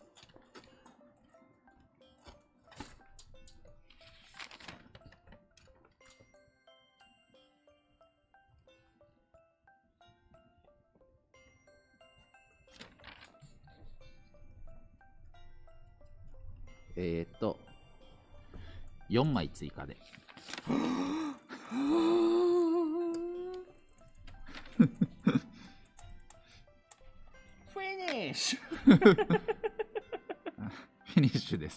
4枚追加で。 フィニッシュ。 フィニッシュです。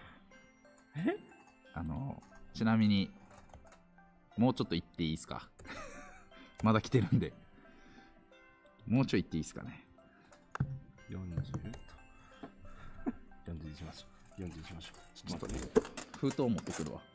ちなみにもうちょっと言っていいですか？まだ来てるんで、もうちょい言っていいですかね。 40にしましょう。40にしましょう。 ちょっとね、封筒持ってくるわ。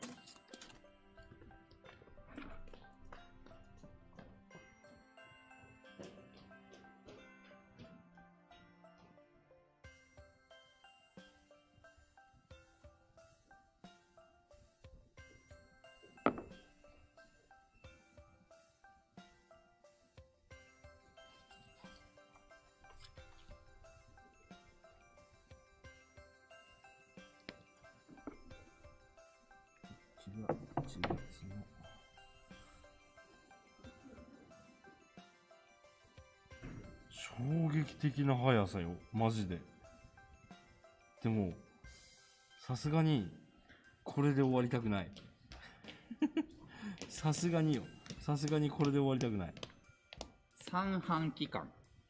1月の衝撃的な速さよ、マジで。でもさすがにこれで終わりたくない。さすがによ、さすがにこれで終わりたくない。 三半規管。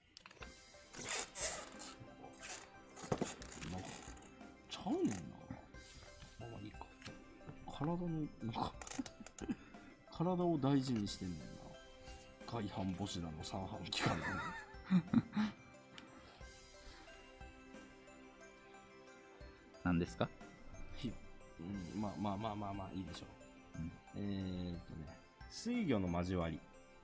ちゃうねんな。まあいいか。体のなんか体を大事にしてんねんな。外反母趾だの三半規管だの。 何ですか？ まあいいでしょう。水魚の交わり。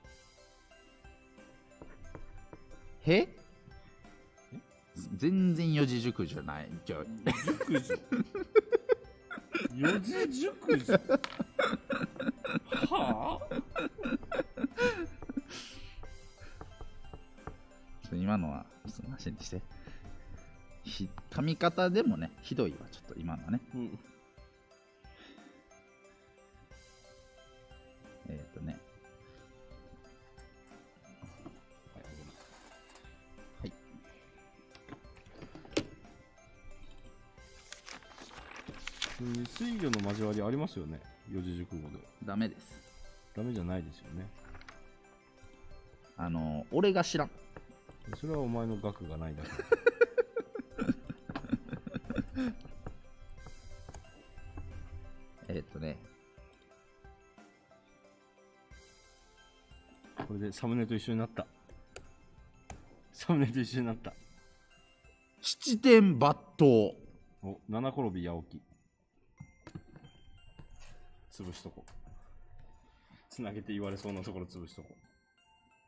全然四字熟じゃない。 熟女。四字熟女。はあ？ 今のはちょっとなしにして。髪型でもね、ひどいわ、ちょっと今のはね。はい。 水魚の交わりありますよね、四字熟語で。 ダメです。 ダメじゃないですよね。 俺が知らん。 それはお前の額がないだけ。これでサムネと一緒になった。サムネと一緒になった。 七点抜刀。 お、七転び八起き。潰しとこ。つなげて言われそうなところ潰しとこ。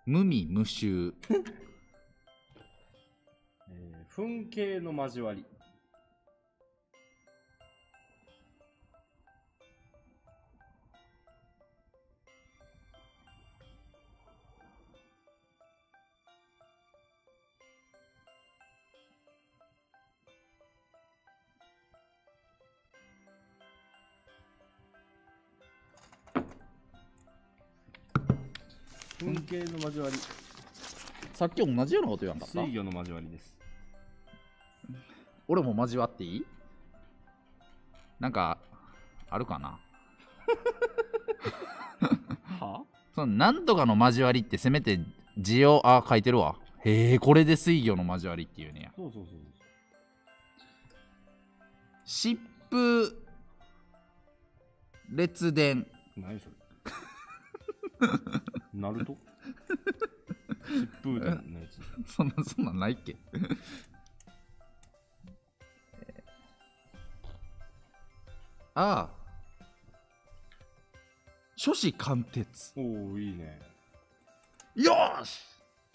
無味無臭。 噴景の交わり。噴景の交わり。 さっき同じようなこと言わんかった？ 水魚の交わりです。 俺も交わっていい？なんかあるかな？ は？ そのなんとかの交わりってせめて字を書いてるわ。へえ、これで水魚の交わりっていうねや。 そうそうそうそう。 疾風列伝。 何それ？ナルト？疾風伝のやつ。 そんなんないっけ？ああ、諸子貫徹。 おお、いいね。 よーし。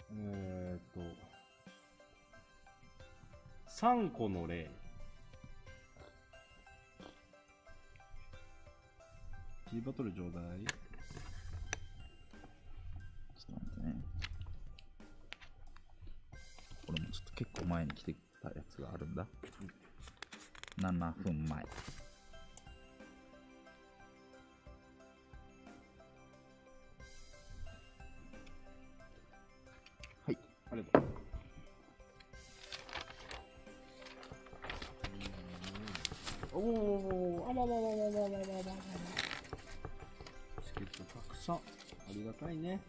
3個の例。T バトルちょうだい。 ちょっと待ってね。これもちょっと結構前に来てたやつがあるんだ。7分前。はい、 ありがとう。おお、あままままままままま。チケットたくさん。ありがたいね。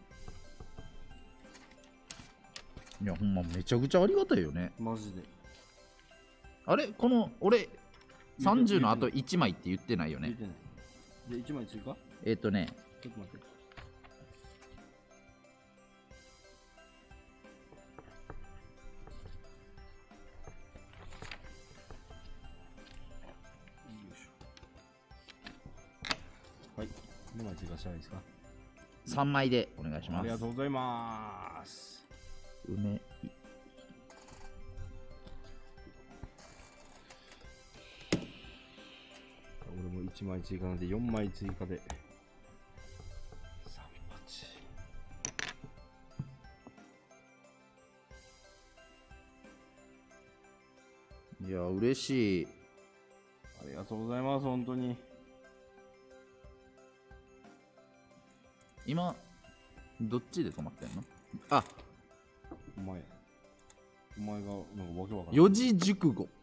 いや、ほんまめちゃくちゃありがたいよね。 マジで。 あれ、この俺30のあと1枚って言ってないよね。 言ってない。じゃあ1枚追加？ちょっと待って。はい、2枚追加したらいいですか ？3枚でお願いします。 ありがとうございます。 梅。 俺も1枚追加なんで4枚追加で3八。 いや、嬉しい。 ありがとうございます、本当に。 今どっちで止まってんの？あ、 お前がなんかわけわかんない。 四字熟語。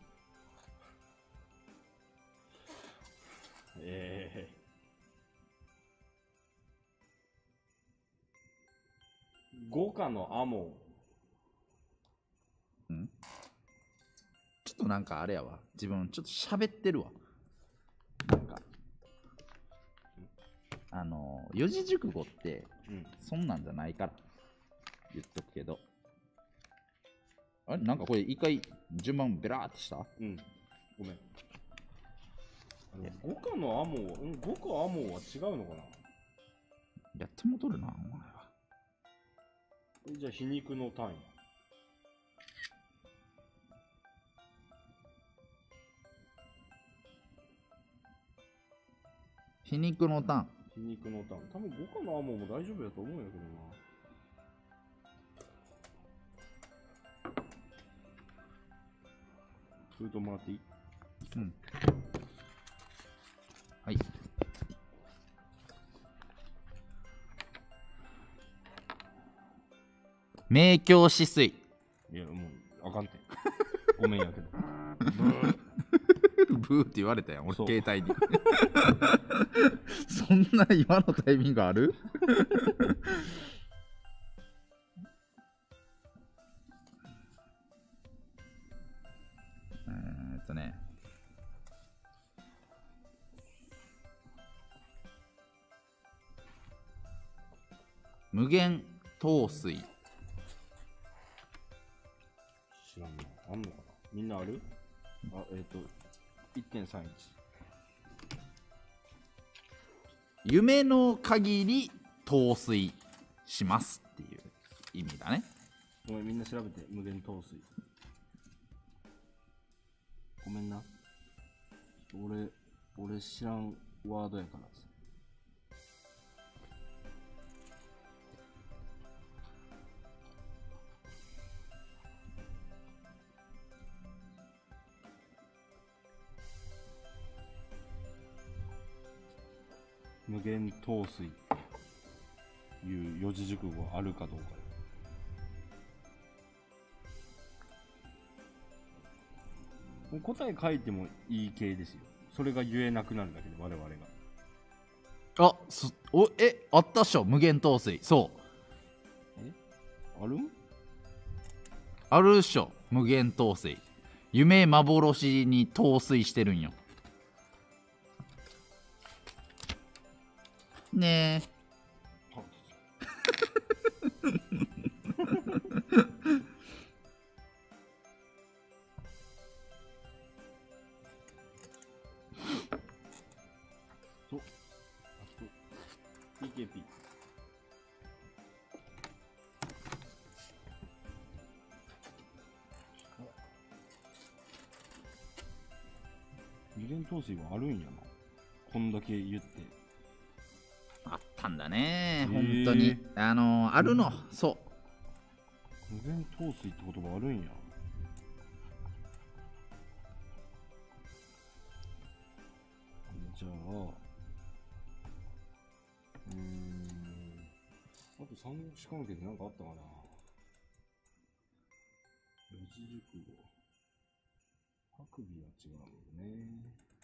五課のアモん？ちょっとなんかあれやわ。自分ちょっと喋ってるわ。なんか四字熟語って、そんなんじゃないから言っとくけど。あれ、なんかこれ一回順番ベラーってした？ ごめん。五課のアモ五課アモは違うのかな？ やってもとるな、お前は。 じゃあ皮肉の単位。 皮肉の単。 皮肉の単。多分五課のアモも大丈夫やと思うんやけどな。封筒もらっていい？ うん。はい。明鏡止水。 いや、もう、あかんて。ごめんやけど。 ブーって言われたやん、俺、携帯に。そんな今のタイミングある？ね。無限糖水。 知らんな。あんのかな？みんなある？あ、1.31。 夢の限り陶酔しますっていう。 意味だね。 ごめん、みんな調べて。無限陶水。ごめんな。俺知らんワードやからさ。無限陶水っていう四字熟語あるかどうか。答え書いてもいい系ですよ。それが言えなくなるだけで、我々が。 あったっしょ、無限陶水。そうある？ あるっしょ、無限陶水。夢幻に陶酔してるんよ。ねえ。 TKP。無限陶水はあるんやな。こんだけ言って。 あったんだね、本当に。あるの、そう。 無限陶水って言葉あるんや。じゃあ、あと三国志関係で何かあったかな。四字熟語。白尾は違うもんね。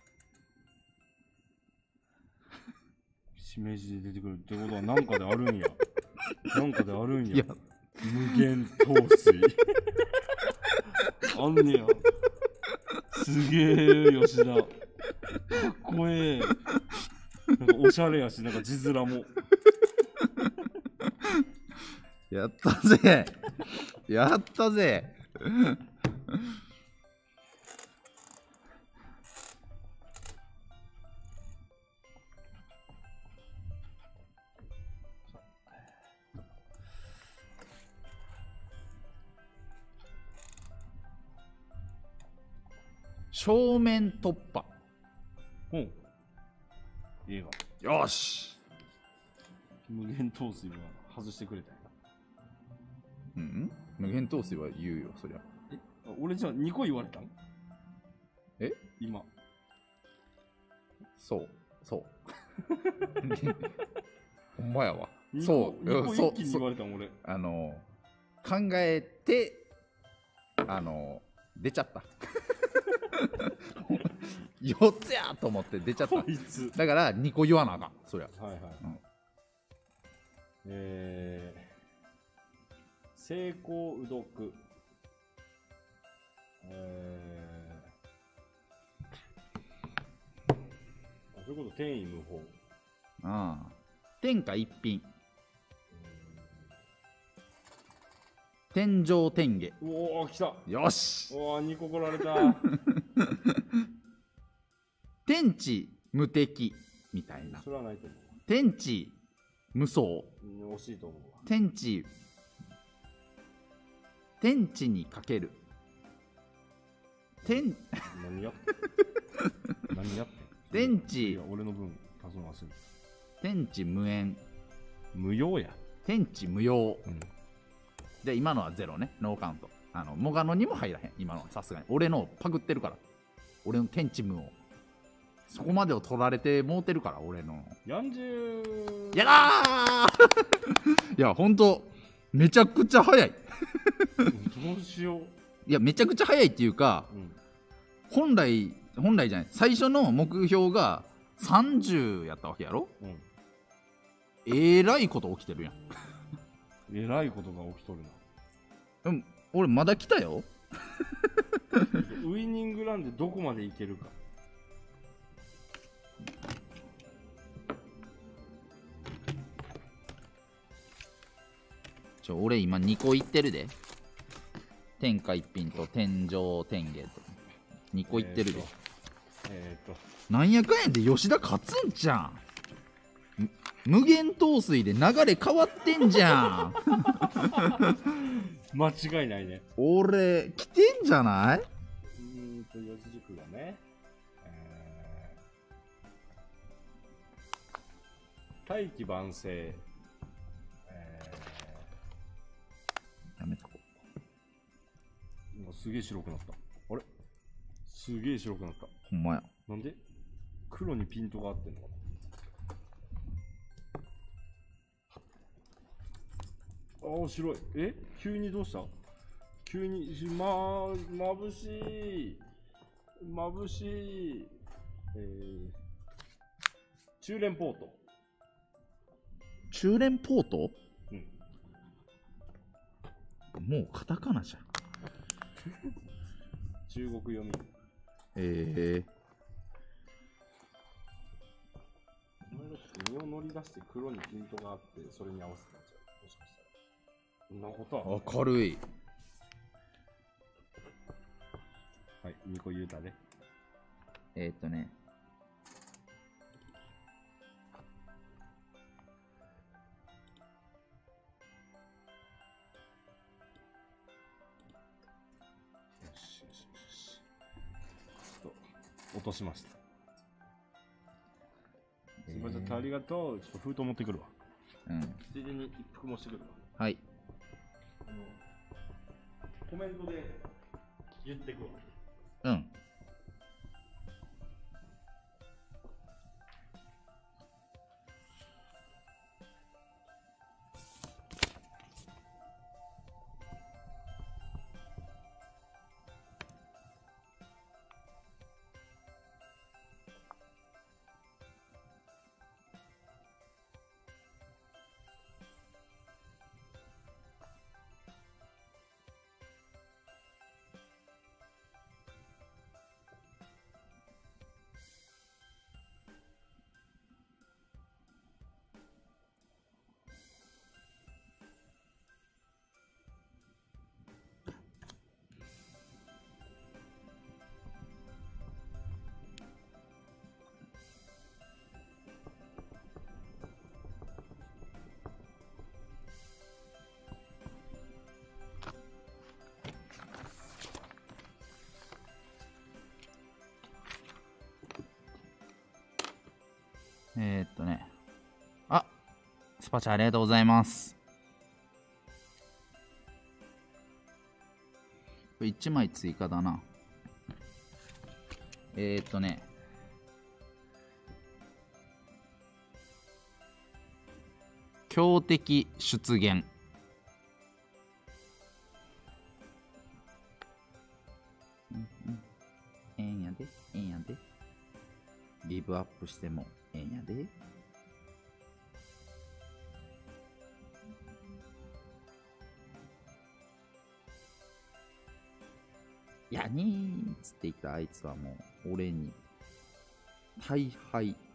しめじで出てくるってことは何かであるんや。なんかであるんや。無限陶水。あんねや。すげえ、吉田。かっこええ。なんかおしゃれやし、なんか字面も。 やったぜ。やったぜ。正面突破。 映画。よし。 無限陶水は外してくれたんや。 無限陶水は言うよ、そりゃ。 俺じゃあ2個言われたん？今。 そう。ほんまやわ。 そう。2個一気に言われたん、俺。 考えて、出ちゃった。4つやと思って出ちゃった。だから2個言わなあかん、そりゃ。 はいはい。成功うどく。そういうこと、天意無法。 天下一品。天上天下。 おお、来た。 よし。 おお、2個来られた。 天地無敵みたいな。 それはないと思う。 天地無双。 惜しいと思う。 天地にかける。 何やって何やって天地。 いや、俺の分足すの忘れた。 天地無縁。 無用や。 天地無用。で、今のはゼロね。ノーカウント。モガノにも入らへん。今のはさすがに。俺のパクってるから。俺の天地無を。そこまでを取られてもうてるから、俺の。 40。 やだーいや、ほんと、めちゃくちゃ早い。 どうしよう。 いや、めちゃくちゃ早いっていうか、本来じゃない。最初の目標が30やったわけやろ。えらいこと起きてるやん。 えらいことが起きとるな。 俺まだ来たよ。 ウイニングランでどこまでいけるか。 俺今2個いってるで。天下一品と天上天下と2個いってるで。なんやかんやで吉田勝つんじゃん。 無限透水で流れ変わってんじゃん。 間違いないね。 俺来てんじゃない？ 四字熟語ね。大器晩成。 やめとこ今すげえ白くなった。あれ？すげえ白くなった。 ほんまや。 なんで？黒にピントが合ってんのかな。ああ、白い。急にどうした？急に、眩しい。眩しい。中連ポート。 中連ポート？ うん。 もうカタカナじゃん。 中国読み。お前がちょっと身を乗り出して黒にピントがあって、それに合わせたんじゃん。もしかしたら。そんなことは。 明るい。 はい、2個言うたね。落としました。すばちゃんありがとう。ちょっと封筒持ってくるわ。 うん。 ついでに一服もしてくるわ。 はい。 コメントで言ってくわ。 うん。あ、スパチャありがとうございます。これ1枚追加だな。強敵出現。ええんやで、ええんやで。ギブアップしてもええんやで。やにーっつって言ったあいつはもう俺に大敗。よ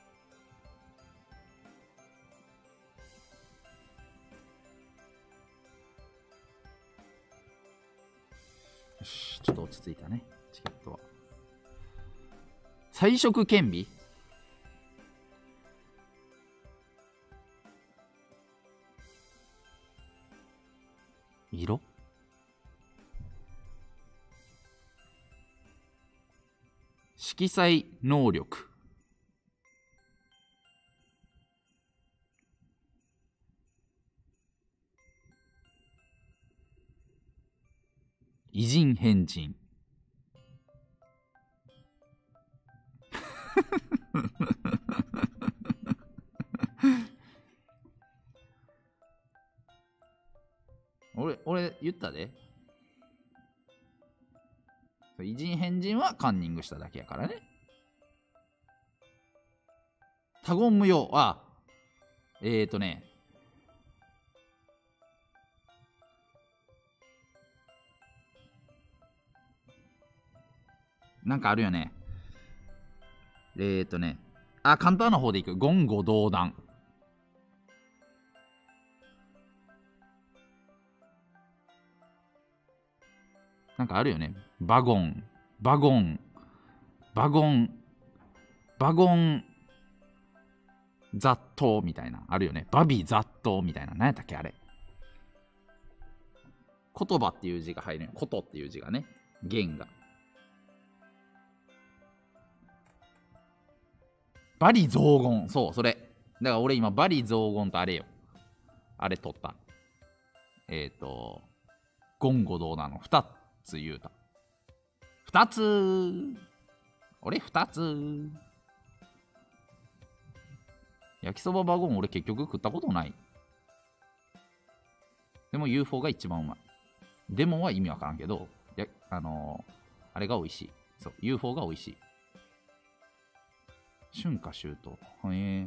し、ちょっと落ち着いたね。チケットは彩色顕微。色色彩能力。偉人変人。俺言ったで。偉人変人はカンニングしただけやからね。他言無用。なんかあるよね。簡単な方でいく。言語道断。なんかあるよね。バゴン、バゴン、バゴン、バゴン、 雑踏みたいなあるよね。バビ雑踏みたいな。何やったっけあれ。言葉っていう字が入るよ。ことっていう字がね。言が。バリ雑言。そう、それ。だから俺今、バリ雑言とあれよ。あれ取った。言語道なの2つ言うた。2つ。俺2つ。焼きそばバゴン俺結局食ったことない。でも UFO が一番うまい。デモは意味わからんけど、あれが美味しい。そう、UFO が美味しい。春夏秋冬。へえ。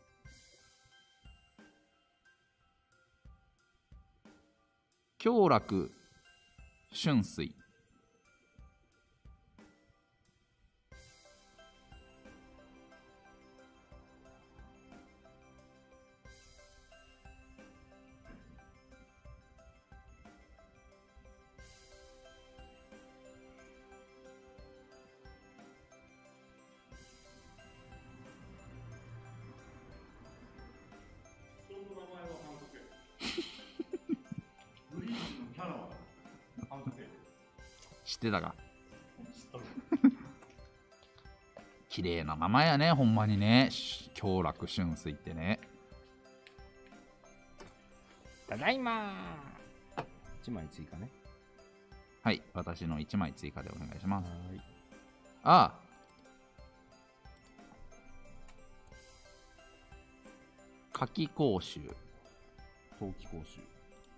享楽春水。知ってたか。綺麗な名前やね、ほんまにね。享楽春水ってね。 ただいまー。1枚追加ね。 はい、私の1枚追加でお願いします。 はい。 ああ。夏季講習。 冬季講習。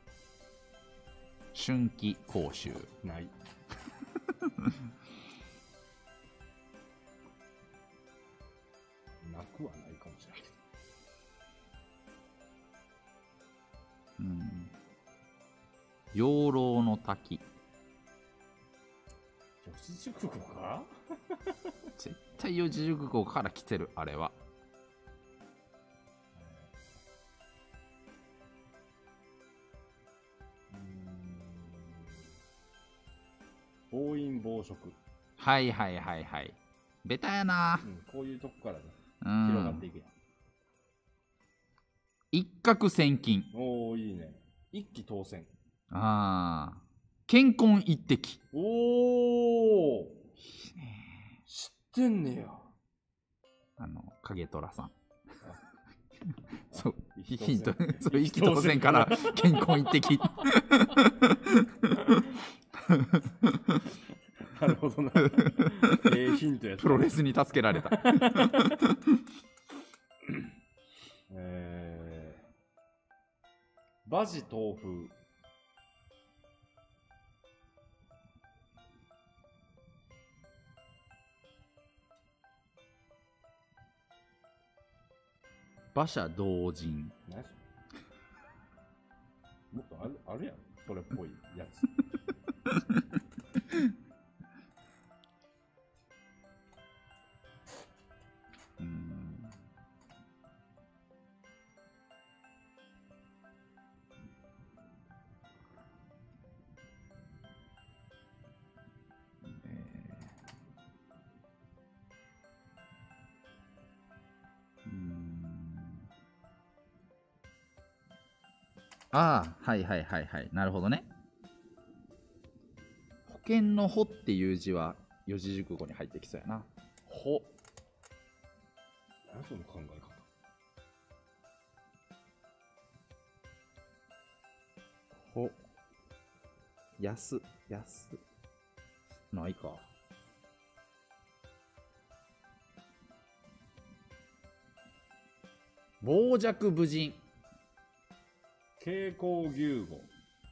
春季講習。 ない。なくはないかもしれないけど。 うん。養老の滝。 四字熟語か？ 絶対四字熟語から来てる、あれは。 暴飲暴食。 はいはいはいはい。ベタやな、 うん、こういうとこからね、 うん広がっていくやん。 一攫千金。 おお、いいね。一騎当選。 ああ。健康一滴。 おお。知ってんねや。 影虎さん。そう、 ヒヒント。そう、一気当選から健康一滴。 なるほどな。ヒントやった。 プロレスに助けられた。 バジ豆腐。 馬車同人。 何それ。もっとあるやん、それっぽいやつ。 ああ、はいはいはいはい。なるほどね。保険の保っていう字は四字熟語に入ってきそうやな。保。 何その考え方。 保。安。ないか。傍若無人。 蛍光牛語。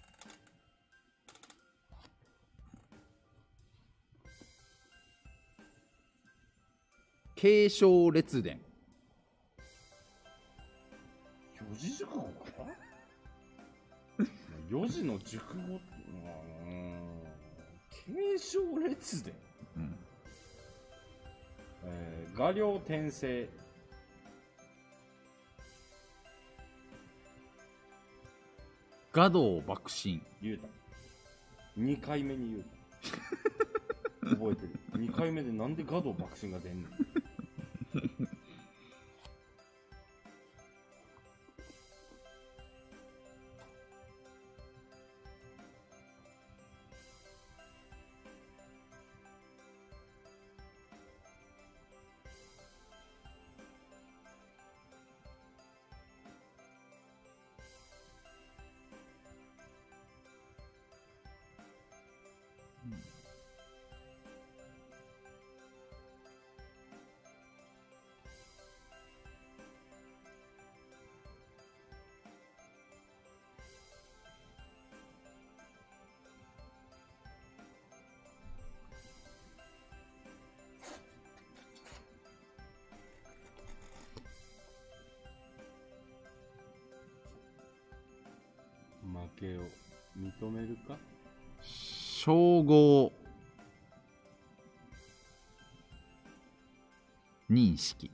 継承列伝。 四字熟語か。四字の熟語。継承列伝。 うん。 画量転生。 画道爆心。 言うた。2回目に言うた。覚えてる。2回目でなんで画道爆心が出んの。 けを認めるか。 称号認識。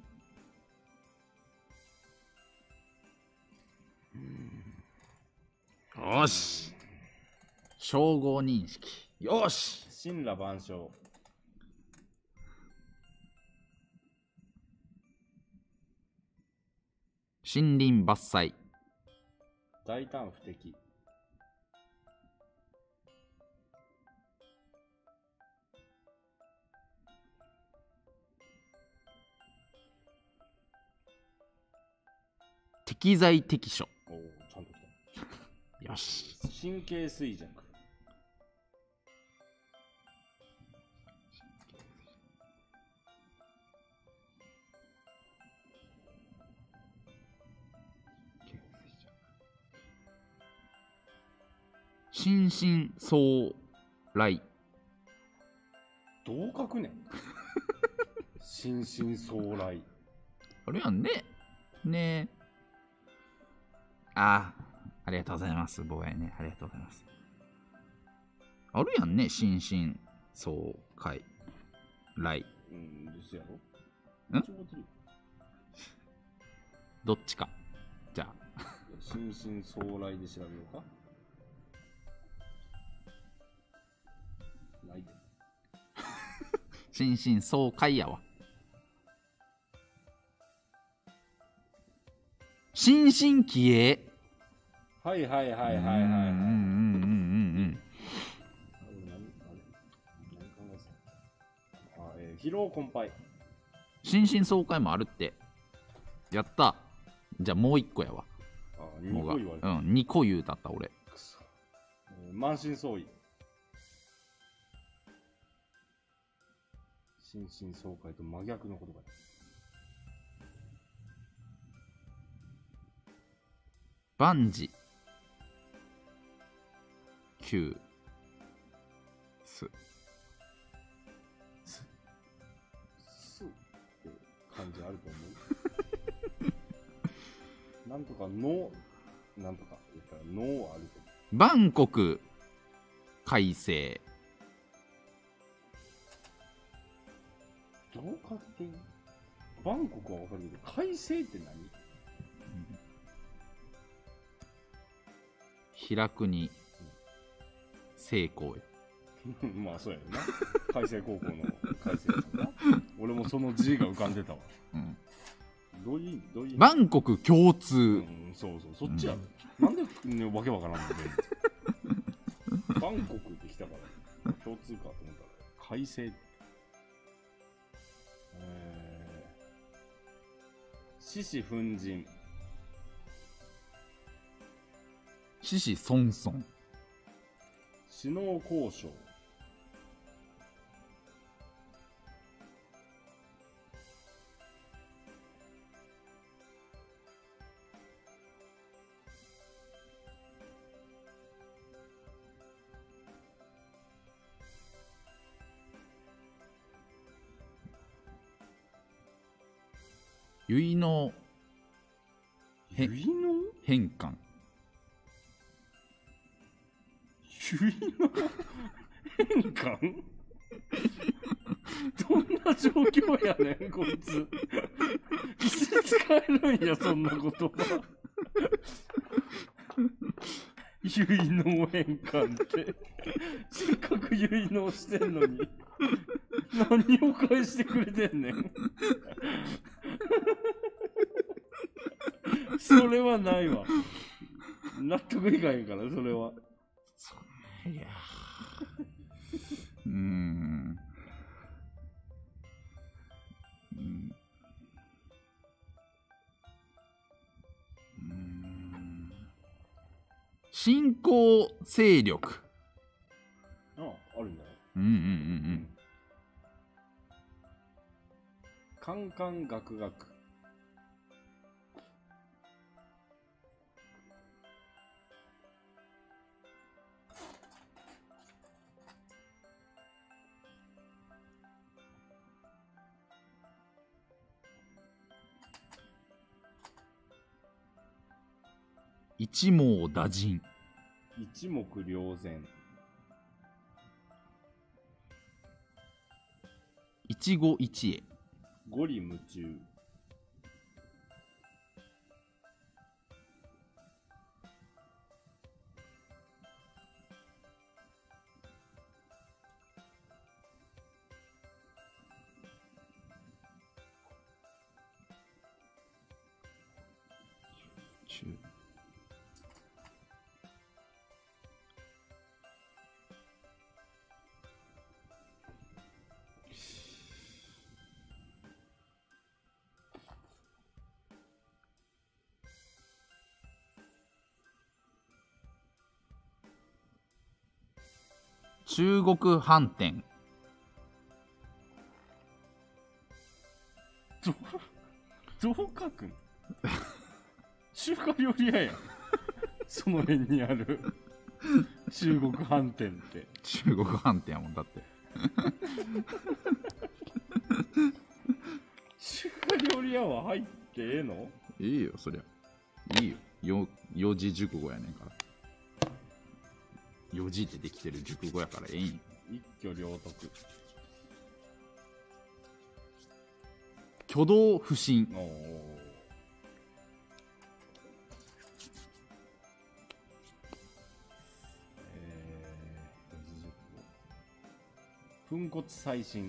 よし。称号認識。よし。 神羅万象。 森林伐採。 大胆不敵。 適材適所。 おお、ちゃんときた。 よし。 神経衰弱。 心身相来。 どう書くねん。心身相来。 あれやんね。ねえ。ありがとうございます。防衛ね。ありがとうございます。あるやんね。心身相来。来。 ですやんろ。 どっちか。じゃあ。 心身相来で調べようか。ないで。 心身相会やわ。心身気鋭。 はいはいはいはいはいはい。疲労困憊。 心身相会もあるって。やった。じゃあもう一個やわ。 2個言われた。 2個言うたった俺。 満身創痍。心身相会と真逆の言葉。 万事休すすって感じあると思う。なんとかのなんとか言ったらのあると思う。 バンコク快晴。 どう書くていい？バンコクはわかるけど、快晴って何？ 開くに成功へ。 まあそうやな。開成高校の開成やな。俺もその字が浮かんでたわ。どういうバンコク共通。 そうそう、そっちやろ。なんで、ね、わけわからんので。バンコクって来たから共通かと思ったら開成。獅子奮陣。 獅子孫孫。 首脳交渉。 結の結の変換。 結の変換。どんな状況やねんこいつ。いつ使えるんやそんな言葉。結の変換ってせっかく結納してんのに何を返してくれてんねん。それはないわ。納得いかへんからそれは。 いや新興勢力。 あるんだよ。カンカンガクガク。 一網打尽。 一目瞭然。 一期一会。 五里夢中。 中国飯店。 どう書くん？中華料理屋やん。その辺にある中国飯店って。 中国飯店やもんだって。 中華料理屋は入ってええの？ いいよそりゃ。いいよ。四字熟語やねんから。4字ってできてる熟語やからええんよ。 一挙両得。 挙動不審。 おー。粉骨最新。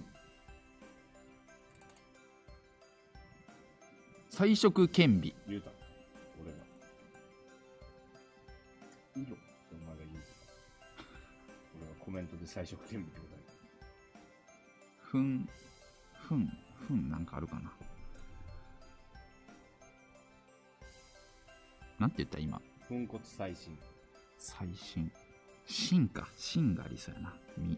彩色兼備。 言うた。俺が。いいよ。お前が言うた。俺がコメントで彩色兼備ってことや。 なんかあるかな。なんて言った今。 粉骨最新。 最新。芯か。芯がありそうやな。身。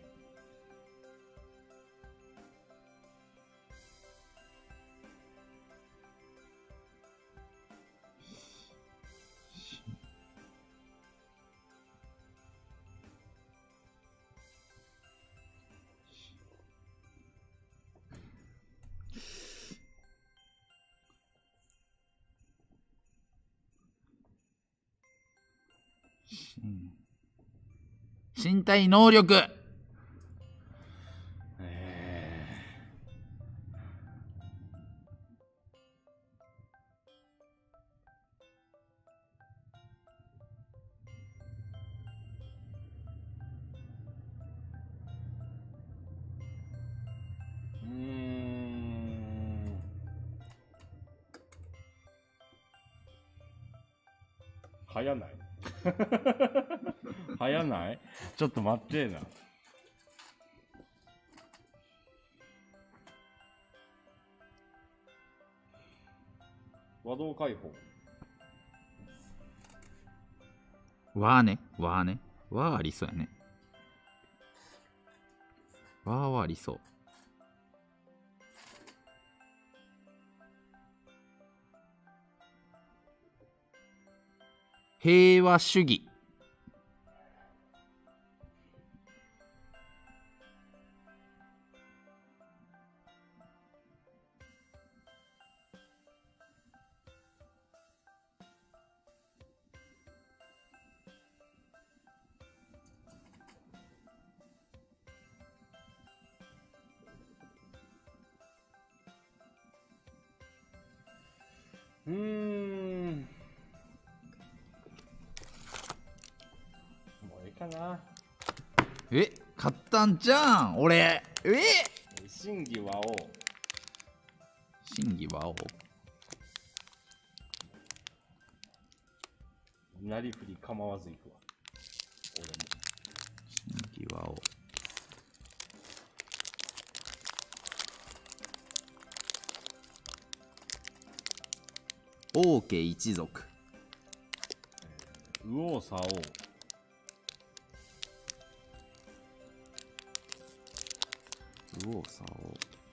身体能力。 早ない早ないちょっと待ってな。和道開放。 和ね。和ありそうやね。和はありそう。平和主義。 もういいかな。 勝ったんじゃん俺。 真偽和王。 真偽和王。 なりふり構わずいくわ。俺も。 真偽和王。王家一族。 右往左往。 右往左往。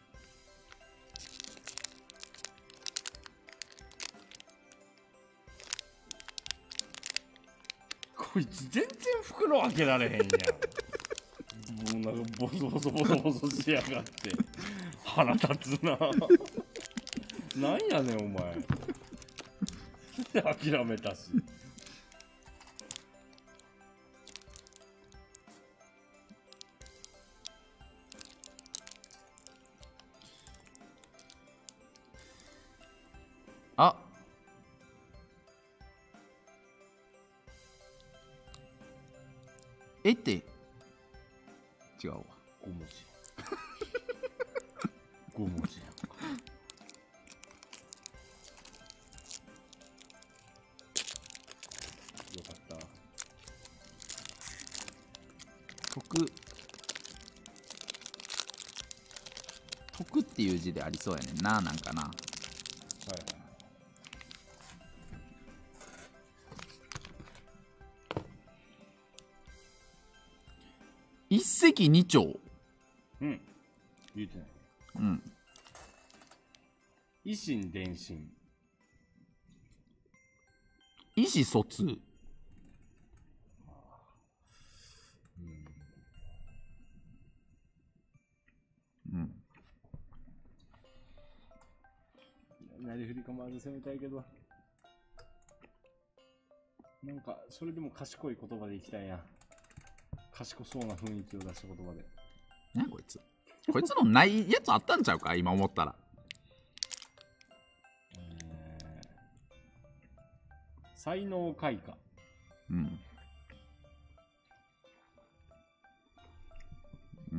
こいつ全然袋開けられへんやん。もうなんかボソボソボソボソしやがって腹立つな。なんやねんお前。諦めたし。 得て違うわ。 5文字。5文字やんか。よかった。 得っていう字でありそうやねんな、なんかな。 はいはい。 一石二鳥。 うん。言うてない。 うん。 維新伝心。 意思疎通。うん。 なりふり構わず攻めたいけど、なんかそれでも賢い言葉でいきたいやん。賢そうな雰囲気を出した言葉で。 何こいつ。こいつのないやつあったんちゃうか今思ったら。 才能開花。 うん。うん。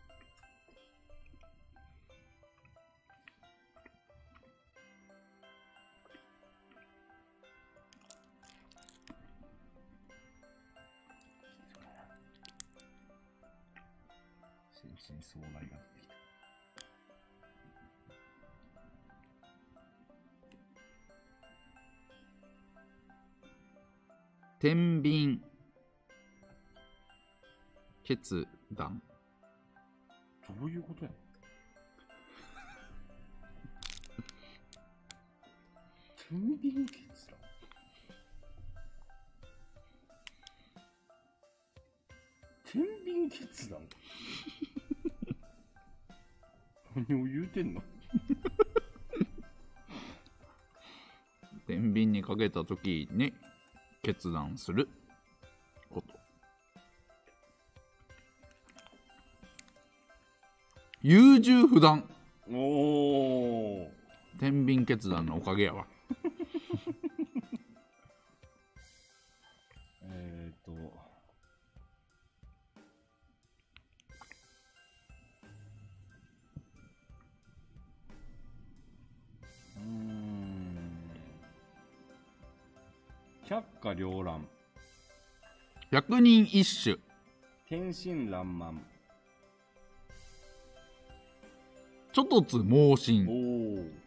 心身相来が出てきた。 天秤決断。 どういうことや。天秤決断。天秤決断。何を言うてんの。 天秤にかけた時に決断すること。優柔不断。 おお。 天秤決断のおかげやわ。 百花繚乱。 百人一首。 天真爛漫。 ちょっとつ猛進。 おお。なん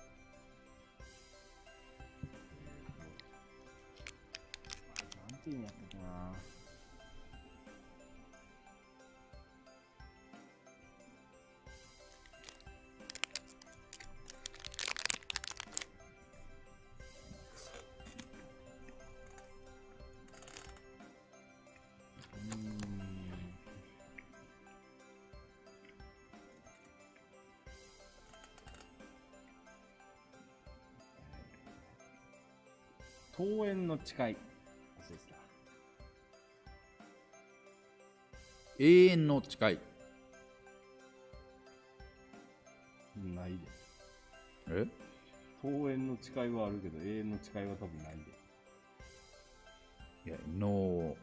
ていうんやったっけな。桃園の誓い。 永遠の誓い。 ないで。 え？ 桃園の誓いはあるけど、永遠の誓いは多分ないで。 いや、の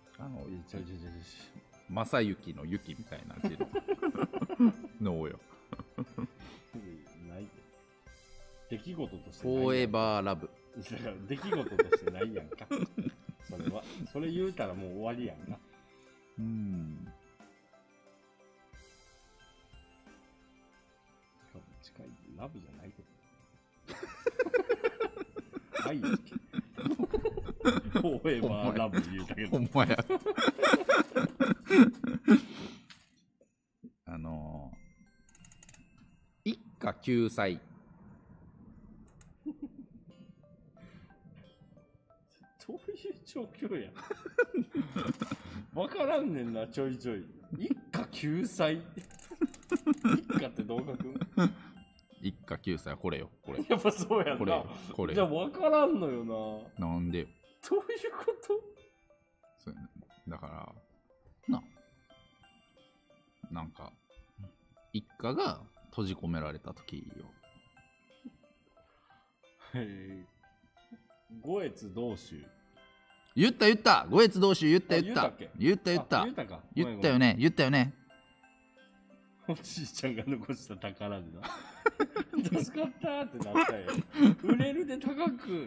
正幸の幸みたいな字ののよ。 ないで。出来事としてフォーエバーラブ。 だから出来事としてないやんか。それは。それ言うたらもう終わりやんか。近いラブじゃないけど。愛やっけ。フォーエバーラブ言うたけど。 ほんまや。一家救済。 どういう状況や。わからんねんな、ちょいちょい。一家救済。一家ってどう書くん？ 一家救済、これよ、これ。 やっぱそうやんな。 これ。 じゃあわからんのよな。 なんでよ。 どういうこと？ そうやね。だから、なんか、一家が閉じ込められた時よ。 五越道州。 言った五越同州言ったあ言ったっけ言ったあ言ったか。 言ったよね言ったよね。 おじいちゃんが残した宝でな。助かったーってなったよ。売れるで高く。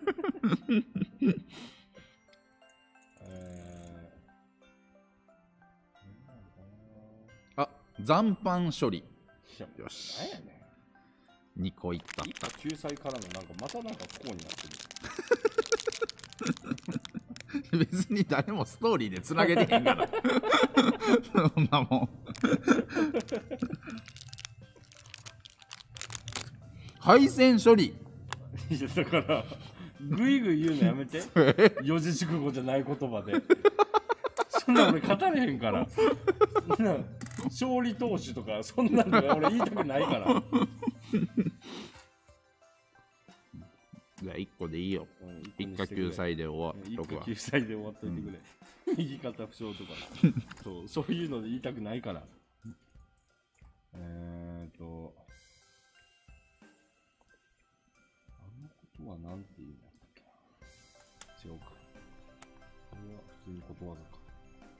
あ、残飯処理。 いやよしなんやね 2個いったん。一家救済からのなんかまたなんか不幸になってる。 別に誰もストーリーでつなげてへんからそんなもん配線処理。 いやだからぐいぐい言うのやめて。四字熟語じゃない言葉で。そんな俺語れへんから。そんな勝利投手とかそんなんとか俺言いたくないから。 じゃあ1個でいいよ。 うん一家救済で終わっとくわ。 一家救済で終わっといてくれ。右肩負傷とか。そういうので言いたくないから。あのことはなんて言うんだっけな。違うか。これは普通にことわざか。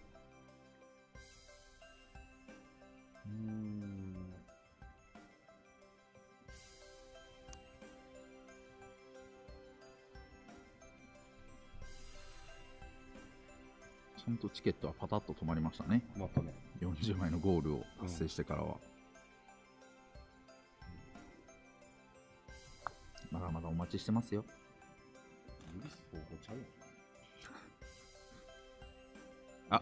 ちゃんとチケットはパタッと止まりましたね。 またね。 40枚のゴールを達成してからは、まだまだお待ちしてますよ。 許す方法ちゃうやん。 あ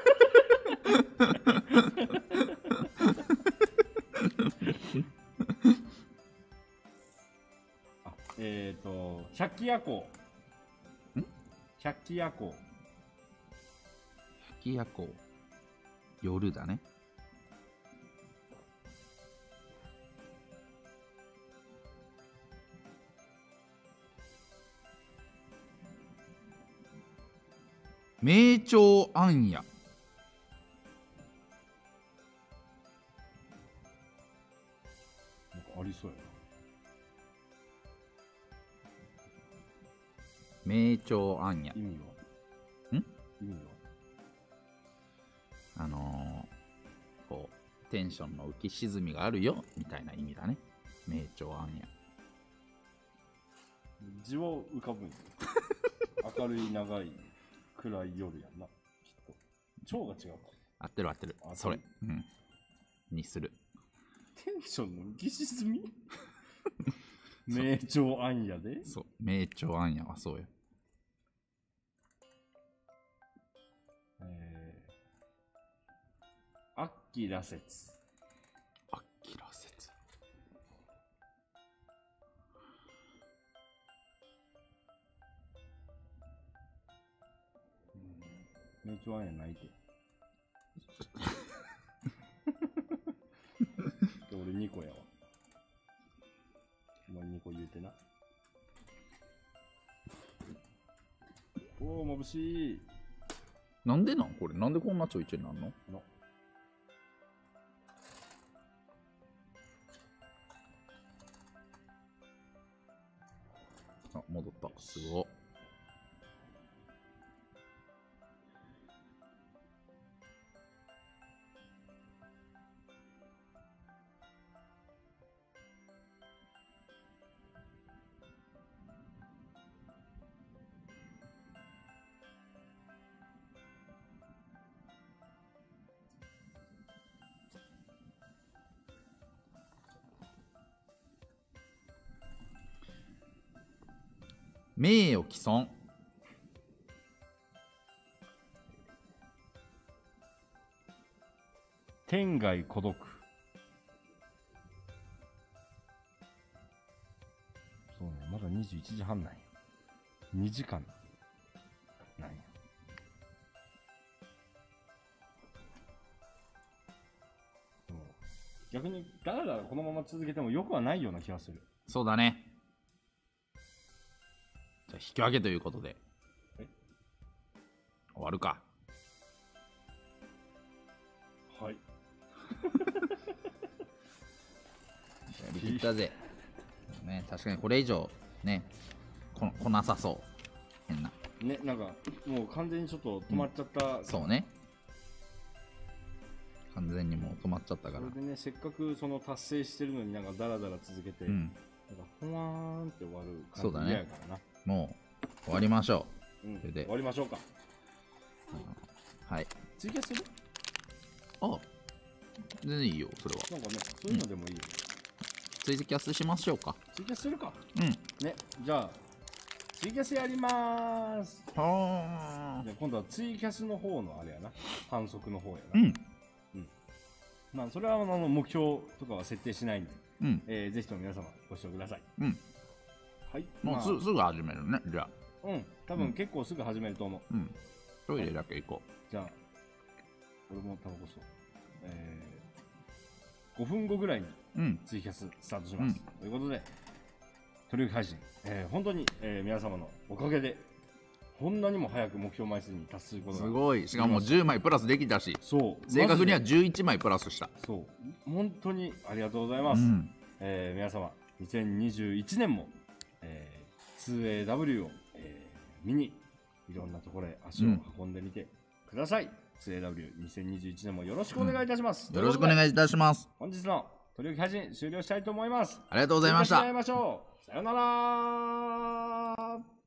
百鬼夜行。百鬼夜行。 百鬼夜行夜だね。名鳥庵屋。 なんかありそうやな。 名鳥庵屋。 意味は意味はこうテンションの浮き沈みがあるよみたいな意味だね。名鳥庵屋。 字を浮かぶんですよ。明るい長い暗い夜やんな。きっと。蝶が違うか。 合ってる合ってる。 あそれ。うん。にする。 テンションの浮き沈み名鳥庵屋でそう。名鳥庵屋はそうよ。 アッキラ説。 アッキラ説。 名鳥庵屋ないて。俺2個やわ。お前2個言うてな。おー、眩しい。 なんでなんこれなんでこんなちょいちょいなんの？あ、戻った。すごっ。名誉毀損。 天涯孤独。そうね、まだ21時半なんや。2時間なんや。でも逆にだらだらこのまま続けてもよくはないような気がする。 そうだね。じゃあ引き分けということで終わるか。 はい。 やりきったぜ。ね、確かにこれ以上ね、来なさそう。変な。 ね、なんかもう完全にちょっと止まっちゃった、 そうね。完全にもう止まっちゃったから。 それでね、せっかくその達成してるのになんかダラダラ続けて、 うん。 なんかほわーんって終わるそうだね感じ嫌やからな。 もう終わりましょうん、 それで終わりましょうか。 う。はい。 ツイキャスする？ あ、全然いいよ、それは。 なんかね、そういうのでもいいよ。 ツイキャスしましょうか。 ツイキャスするか。 うん。 ね、じゃあ、ツイキャスやりまーす。 はじゃあ今度はツイキャスの方のあれやな。反則の方やな。 うん。 まあ、それは目標とかは設定しないんで、 うん。 ぜひとも皆様ご視聴ください。 うん。 はい。 もうまあすぐ始めるね、じゃあ。 うん。多分結構すぐ始めると思う。 うん。トイレだけ行こじゃあ、俺もタバコ吸おう。5分後ぐらいにう。うん。 ツイキャススタートします。ということで、取り置き配信、本当に、皆様のおかげで、こんなにも早く目標枚数に達することが。 すごい。しかも10枚プラスできたし、 そう。 正確にはマジで 11枚プラスした。 そう。本当にありがとうございます。 うん。 皆様、2021年も、2AW を、見に、いろんなところへ足を運んでみてください。2AW2021 年もよろしくお願いいたします。 よろしくお願いいたします。 本日の取り置き配信終了したいと思います。 ありがとうございましたまた会いましょう。さようなら。